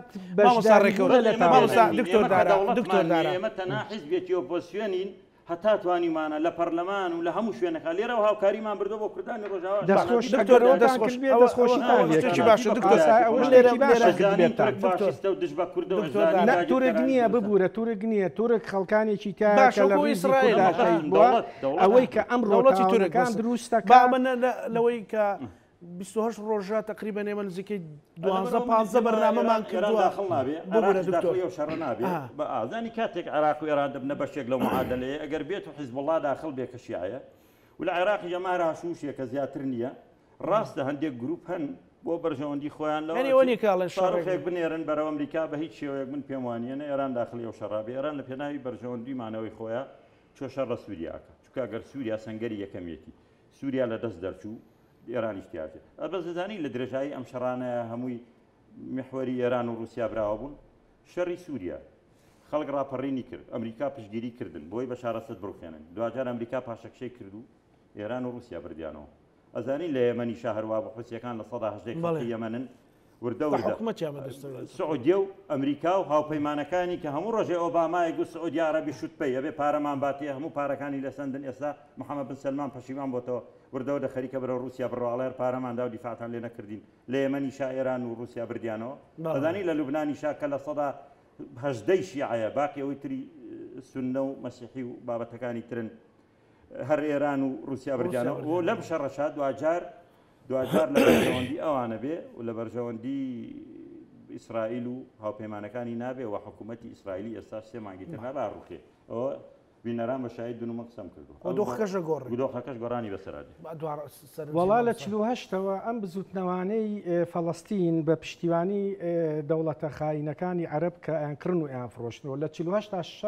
Speaker 3: ئێمە تەنها حیزبێتی ئۆپۆزیسیۆنین هەتا توانیمانە لە پەرلەمان و لە هەموو شوێنەکە لێرەوە هاوکاریمان بردو بۆ کوردانی ڕۆژاوە
Speaker 2: تورک نییە ببوورە تورک نییە تورک خەڵکانێکی تا ئەوەی کە ئەم ڕۆڵەتی تورکان دروستەکە
Speaker 1: لەوەی کە 28 ڕۆژە تقریبا ئێمە نزیکەی 12 بەرنامەمان کردووە
Speaker 3: شەڕ نابێت بە ئازانی کاتێک عێراق و ئێران دەبنە بەشێک لەو معادلەیە ئەگەر بێت و حیزب الله داخل بێ کە شیعەیە و لە عێراقی جەماعە هاشوشیە کە زیاتر نییە ڕاستە هەندێک گروپ هەن بۆ بەرژەوەندی خۆیان لەوەیەک بنێرن بەرەو ئەمریکا بە هیچ شێوەیەک من پێم وانە ئێران داخلی ئەو شەڕابێ ئێران لە پێناوی بەرژەوەندیمانەوەی خۆیان چۆ شەڕ لە سووریاکە چونکە ئەگەر سووریا سەنگەری یەکەمێتی سووریا لە دەست دەرچوو ئێران احتیاجێت ئەبەزدانی لە درێژایی ئەم شەڕانەیە هەمووی محوەری ئێران و رووسیا براوە بوون شەڕی سووریا خەڵک ڕاپەڕینی کرد ئەمریکا پشگیری کردن بۆی بە شارەسەد بڕوخێنن دوجار ئەمریکا پاشەکشەی کرد و ئێران و رووسیا بردیانەوە ئەزانی لە یەمەنی شاهروا بە حوسیەکان لە 18 یەمەنن وردە سعودیە و ئەمریکا و هاوپەیمانەکانی کە هەموو ڕۆژێ ئۆبامای گوت سعودی عەرەبی شوتپەی ئەبێ پارەمان باتێ هەموو پارەکانی لەسەندن ئێستا محەممەد بن سەلمان پەشیمان بۆتەوە وردەوە دە خەریکە بەرە رووسیا بڕواڵێر پارەماندا و دیفاعتان لێ نەکردین لە یەمەنی شا ئێران و رووسیا بردیانەوە ئەزانی لە لوبنانی شا کە لە 18 شیعەیە باقی ئەوەی تری سونە و مەسیحی و بابەتەکانی ترن هەر ئێران و رووسیا بردیانەوە و لەم شەڕەشا دوجار لە بەرژەوەندی ئەوانە بێ و لە بەرژەوەندی ئیسرائیل و هاوپەیمانەکانی نابێ و حکوومەتی ئیسرائیلی ئێستا سێ مانگیتر نابا ڕوخێ ئەوە بینەران بە شاید دونمە قسەم کردو دۆخەکەش گۆڕانی بەسەرادی
Speaker 2: وەڵا لە 48ەوە ئەم بزوتنەوانەی فەڵەستین بە پشتیوانی دەوڵەتە خاینەکانی عەرب کە ئەیانکردن و ئەیان فرۆشتنەوە لە 48 تا شەڕ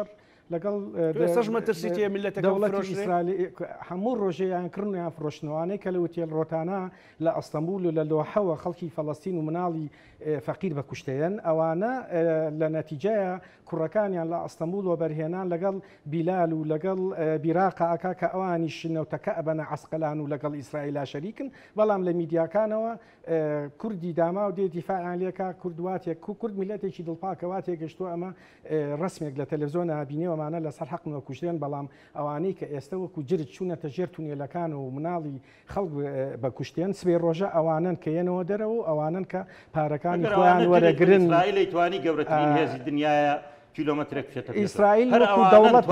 Speaker 2: لەگەڵ
Speaker 1: ئێستاژمە ترسیتە میلەتەکە
Speaker 2: دەوڵەتی ئیسرائیل هەموو ڕۆژەیان کردیان فرۆشتنەوانەی کە لە وتێل ڕۆتانە لە ئەستەمبول و لە لۆحەوە خەڵکی فەڵەستین و مناڵی فەقیر بە کوشتەیەن ئەوانە لە نەتیجەیە کوڕەکانیان لە ئەستەمبول و بەرهێنان لەگەڵ بیلال و لەگەڵ بیراقا ئەکا کە ئەوانی شنەوتەکە ئەبەنە عەسقەلان و لەگەڵ ئیسرائیلا شەریکن بەڵام لە میدیاکانەوە کوردی داما و دێ دیفاعیان لێکا کوردواتێک کورد میلەتێکی دڵپاکەواتێک گەشتووە ئەمە ڕسمێک لە تەلەڤیزۆن بینێوەمانە لەسەر حەقنەوە کوژێن بەڵام ئەوانەی کە ئێستا وەکو جرج چوونەتە ژێر تونێلەکان و مناڵی خەڵک بە کوشتێن سبێ ڕۆژە ئەوانن کە یەنەوە دەرەوە و ئەوانن کە پارەکانی خۆیان وەرەگرن
Speaker 3: ئیسرائیل توانی گەورەترین هێزی دنیاە کیلۆمەترێک بچێتە
Speaker 2: ئیسرائیل وەکو دەوڵەت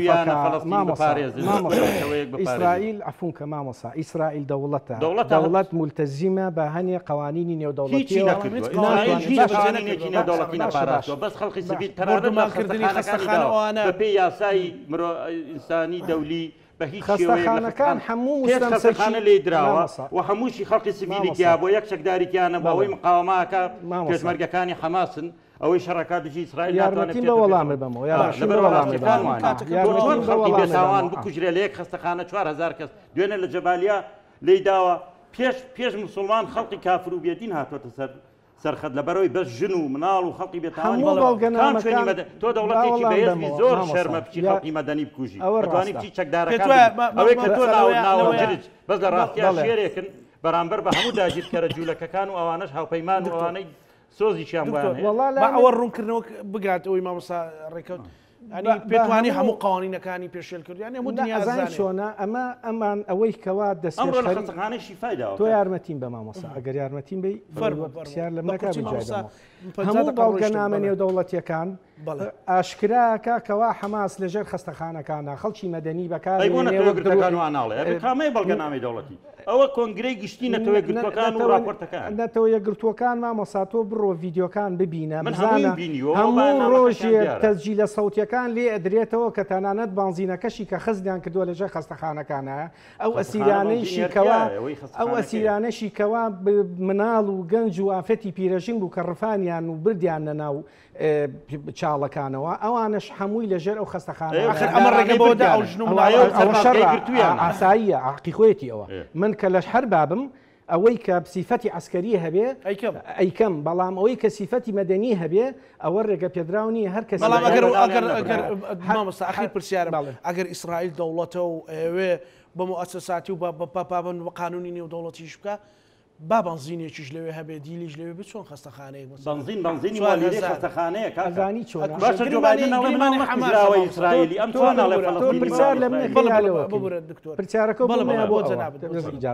Speaker 2: ئیسرائیل عفونکە مامۆسا ئیسرائیل دەوڵەتە دەوڵەت مولتەزیمە بە هەنێ قوانینی
Speaker 3: نێودەوڵەتی نەپاراستەوە بەس خەڵقی سیڤیل تەنانەت بە پێی یاسای ئینسانی دەولی بە هیچ
Speaker 2: خەستەخانەکان هەموو
Speaker 3: مستەمسەرخانە لێ دراوە و هەمووشی خەڵقی سیڤیلی گیا بۆ یەک شەکداریکیانە بە ئەوەی مقاوماکە پێشمەرگەکانی حەماسن ئەوەی شەڕەکە دژی ئیسرائیل
Speaker 2: یارمەتی بە وەڵامە بەمەوە
Speaker 3: خەڵکی بێتاوان بکوژرێ لە یەک خەستەخانە 4000 کەس دوێنێ لە جەبالیا لێی داوە پێش مسلمان خەڵقی کافر و بێدین هاتوۆتە سەرخەت لەبەرەوەی بەس ژن و مناڵ و خەڵقی بێتاوانی تۆ دەوڵەتێکی بەهێزی زۆر شەرمە بچی خەڵقی مەدەنی بکوژی ئەوەی بچی چەکدارەکان ئەوەی کە تۆ ناوە جرج بەس لە ڕاستیان شێرێکن بەرامبەر بە هەموو داگیرکەرە جوولەکەکان و ئەوانەش هاوپەیمان و ئەوانەی سۆزیشیان
Speaker 1: ئەوە ڕوونکردنەوە بگات ئەوەی مامۆستا ڕێکەوت ئەنی پێتوانی هەموو قوانینەکانی پێشێل کردیان هەموو
Speaker 2: دنیازان چۆنە ئەمان ئەوەی کەوا
Speaker 3: دەستخانەشی فایدا
Speaker 2: تۆ یارمەتیم بە مامۆستا ئەگەر یارمەتیم بی پرسیار لە منەکە هەموو باڵگەنامە نێودەوڵەتیەکان ئاشکراکە کەوا حەماس لەژێر خەستەخانەکانە خەڵکی مەدەنی
Speaker 3: بەکارێنێ کامەی بەڵگەنامەی دەوڵەتی ئەوە کۆنگرەی گشتی نەتەوەی گرتوەکان و راپۆرتەکان
Speaker 2: نەتەوە یەکگرتوەکان مامۆستا تۆ بڕۆ ڤیدیۆکان ببینە بزانە هەموو ڕۆژێک تەسجیلە سەوتیەکان لێ ئەدرێتەوە کە تەنانەت بانزینەکەشی کە خزیان کردووە لەژێر خەستەخانەکانە ئەو ئەسیرانەشی کەوا مناڵ و گەنج و ئافەتی پیرەژین بوو کە ڕفانیان و بردیان نەناو چاڵەکانەوە ئەوانش هەمووی لەژێر ئەو خەستەخانە
Speaker 1: ئەمە ڕێگە بەوەدا ئەو
Speaker 2: ئاساییە عقیخۆیەتی ئەوە من کە لەش هەر بابم ئەوەی کە سیفەتی عسکەری هەبێ ئەیکەم بەڵام ئەوەی کە سیفەتی مەدەنی هەبێ ئەوە ڕێگە پێدراونی هەر کەس
Speaker 1: ئەگەر پرسیارم ئەگەر ئیسرائیل دەوڵەتە و ئەوێ بە مؤسساتی و بەپابن بە قانونی نێودەوڵەتیش بکە با بنزینێکیش لەوێ هەبێ دیلیش لەوێ بچۆن خەستەخانەیە
Speaker 3: بنزینی والیدەی خەستەخانەیە
Speaker 2: ئەزانی چۆن
Speaker 3: باشە جوابانەوەی ئیسرائیلی ئیسرائیلی ئەم چۆنە لە فەڵەستین
Speaker 2: پرسیار لە من خەیالەوە
Speaker 1: ببرێت دکتۆر
Speaker 2: پرسیارەکە
Speaker 1: بۆ جەنابەت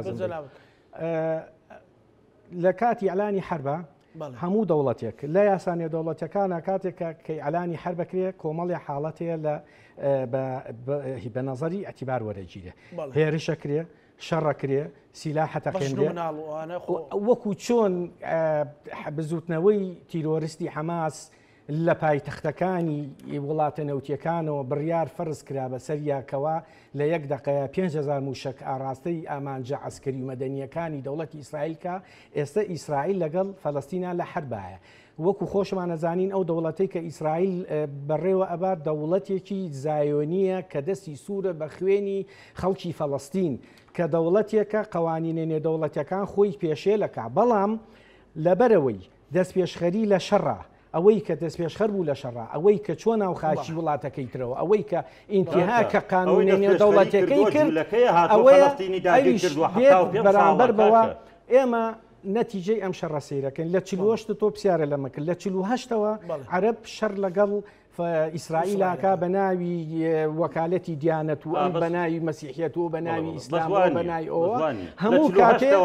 Speaker 2: لە کاتی ئەلانی حربە هەموو دەوڵەتێک لە یاسانیە دەوڵەتەکانە کاتێکە کەی ئەلانی حرب بکرێ کۆمەڵی حاڵەتەیە لە بە نەزەری ئەتیبار وەرەگیرێ هێرشەکرێ شەڕەکرێ سیلاحە تەقێنرێ وەکو چۆن بزوتنەوەی تیرۆریستی حەماس لە پایتەختەکانی وڵاتە نەوتیەکانەوە بڕیار فەرز کرا بە سەریاکەوە لە یەک دقەیە 5,000 موشک ئاراستەی ئامانجە عسکەری و مەدەنیەکانی دەوڵەتی ئیسرائیلکە ئێستا ئیسرائیل لەگەڵ فەلەستینە لە حربایە وەکو خۆشمان نەزانین ئەو دەوڵەتەی کە ئیسرائیل بەڕێوە ئەبات دەوڵەتێکی زایۆنیە کە دەستی سوورە بە خوێنی خەڵکی فەلەستین کە دەوڵەتێکە قوانینە نێودەوڵەتیەکان خۆی پێشێلەکە بەڵام لەبەرەوەی دەست پێشخەری لە شەڕە ئەوەی کە دەست پێشخەر بوو لە شەڕە ئەوەی کە چۆن ناو خاچی وڵاتەکەی ترەوە ئەوەی کە ئینتیهاکە قانونی نێودەوڵەتیەکەی کرد ئەوەیە بەرامبەر بەوە ئێمە نەتیجەی ئەم شەڕە سەیرەکەن لە 48 تۆ پرسیارە لەمەکرد لە 48ەوە عەرەب شەڕ لەگەڵ ئیسرائیلەکە بە ناوی وەکالەتی دیانەت و ئەم بە ناوی مەسیحیەت و بە ناوی ئیسلام و بە ناوی ئەوە هەموو کاتێک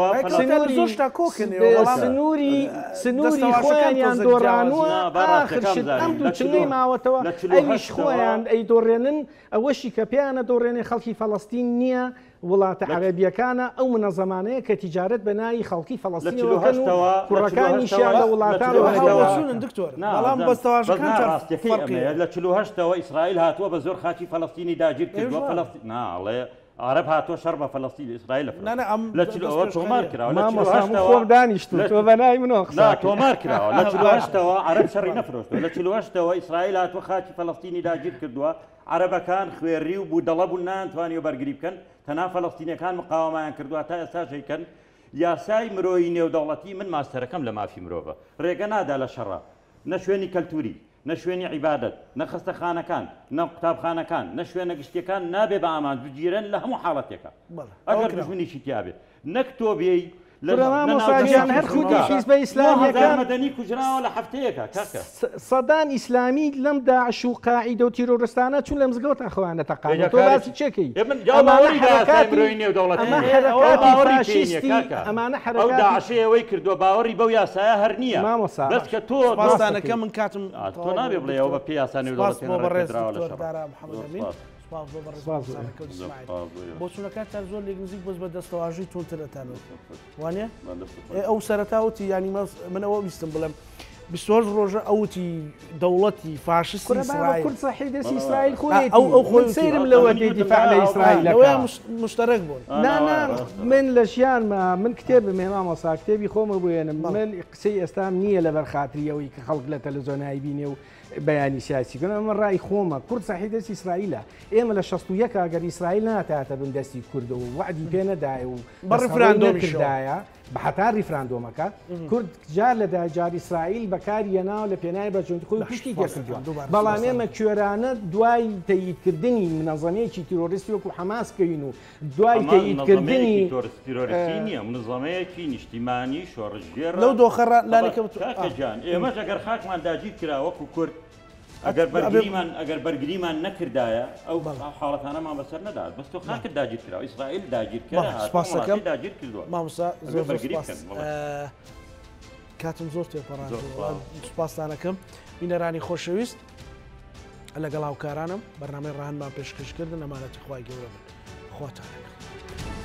Speaker 2: سنووری خۆیان دۆڕانووە ئاخرشت ئەم دوو چنەی ماوەتەوە ئەویش خۆیان ئەی دۆڕێنن ئەوەشی کە پێیانە دۆڕێنێ خەڵکی فەڵەستین نییە وڵاتە عەرەبیەکانە ئەو منەزەمانەیە کە تیجارەت بە ناوی خەڵکی فەڵەستینەوەکەن و کوڕەکانیشیان لە وڵاتان
Speaker 1: دکتۆر بەڵام بەستەواژەکان
Speaker 3: لە 48ەوە ئیسرائیل هاتووە بە زۆر خاچی فەڵەستینی داگیر کردووە فەڵەستین ناڵێ عرب هاتۆ شەڕ بە فەڵەستین ئیسرائیل لە چلوەوە تۆمار
Speaker 2: خۆم دانیشت تۆ بەنای منەوە
Speaker 3: لا تۆمار کراوە لە چلوەوە عرب شەڕی نەفرۆشتەوە لە چلوەوە ئیسرائیل هاتووە خاکی فەڵەستینی داگیر کردووە عربەکان خوێڕی و بوو دەڵە بوو نانتوانی و بەرگری بکەن تەنها فەڵەستینیەکان مقاوەمایان کردووە تا ئێستاشەکەن یاسای مرۆیی نێودەوڵەتی من ماستەرەکەم لە مافی مرۆڤە ڕێگە نادا لە شەڕە نە شوێنی کەلتوری نە شوێنی عیبادەت نە خستەخانەکان نە قوتابخانەکان نە شوێنە گشتەکان نابێ بە ئامان بگیرن لە هەموو حاڵەتێکە ئەگەر دژمنیشی تیابێت نەک تۆ بێی
Speaker 2: لەماساجان هەر خودی حیزب ئیسلامیەکان
Speaker 3: مەدەنی کوژراوە لە هەفتەیەکە کاکە
Speaker 2: سەدان ئیسلامی لەم داعش و قاعیدە و تیرۆرستانە چون لە مزگەوت ئەخەوانە تەقاعد تۆ باسی چێکەی ئەمانە حرەکاتی
Speaker 3: داعشەوەی کردووە باوەڕی بەو یاسایە هەر نییە
Speaker 2: مامۆستا
Speaker 3: بەس کە تۆ
Speaker 1: باستانەکە من کاتم
Speaker 3: تۆ نابێ بڵێەوە بە پێ یاسانی
Speaker 1: بۆ چونەکەتان زۆر لێک نزیک بەس بە دەستەواژی تونترەتانەوە وانە ئەو سەرەتاوتی ینی من ئەوە ویستم بڵێم 24 ڕۆژە ئەوتی دەوڵەتی فاشستی ئیسرائیل
Speaker 2: کورد صحیح دەستی ئیسرائیل خۆی ئەو خۆی سەیرم لەوە دیفاع لە ئیسرائیل
Speaker 1: مشترک بوون
Speaker 2: من لە ژیانمە من کتێب مێمامۆسا کتێبی خۆمە بێنم من قسەی ئێستام نییە لەبەر خاتریەوەی کە خەڵک لە تەلەڤیزیۆنایی بینێ و بەیانی سیاسی کردن من ڕای خۆمە کورد صحیح دەستی ئیسرائیلە ئێمە لە 61 ئەگەر ئیسرائیل ناتاتە بن دەستی کوردەوە و وعدی پێ نەدایە و
Speaker 1: بە ڕیفراندۆمی
Speaker 2: کردایە بە حتا ریفراندۆمەکە کورد جار لە داجار ئیسرائیل بەکاریەناو لە پێناوی بەجوندی خۆی پشتی گەڕدووە بەڵام ئێمە کوێرانە دوای تەییدکردنی منەظەمەیەکی تیرۆریستی وەکو حەماس کەین و دوای تەییدکردنی
Speaker 3: تیرۆریستی نییە منظەمەیەکی نیشتیمانی شۆڕژێر
Speaker 1: لەو دۆخەڕ
Speaker 3: لانەکەجان ئێمەش ئەگەر خاکمان داگیر کرا وەکو کورد ئەگەر بەرگریمان نەکردایە ئەو حاڵەتانەمان بەسەر نەدات بەس تۆ خاکت داگیر کرا ئیسرائیل داگیرکەم
Speaker 1: داگیر کردووە مامۆستا زۆر کاتم زۆر تێپەڕان سوپاسدانەکەم بینەرانی خۆشەویست لەگەڵ هاوکارانم بەرنامەی ڕاهەنمان پێشکەشکردن ئەمانەتی خوای گەورە بن خۆتانەکە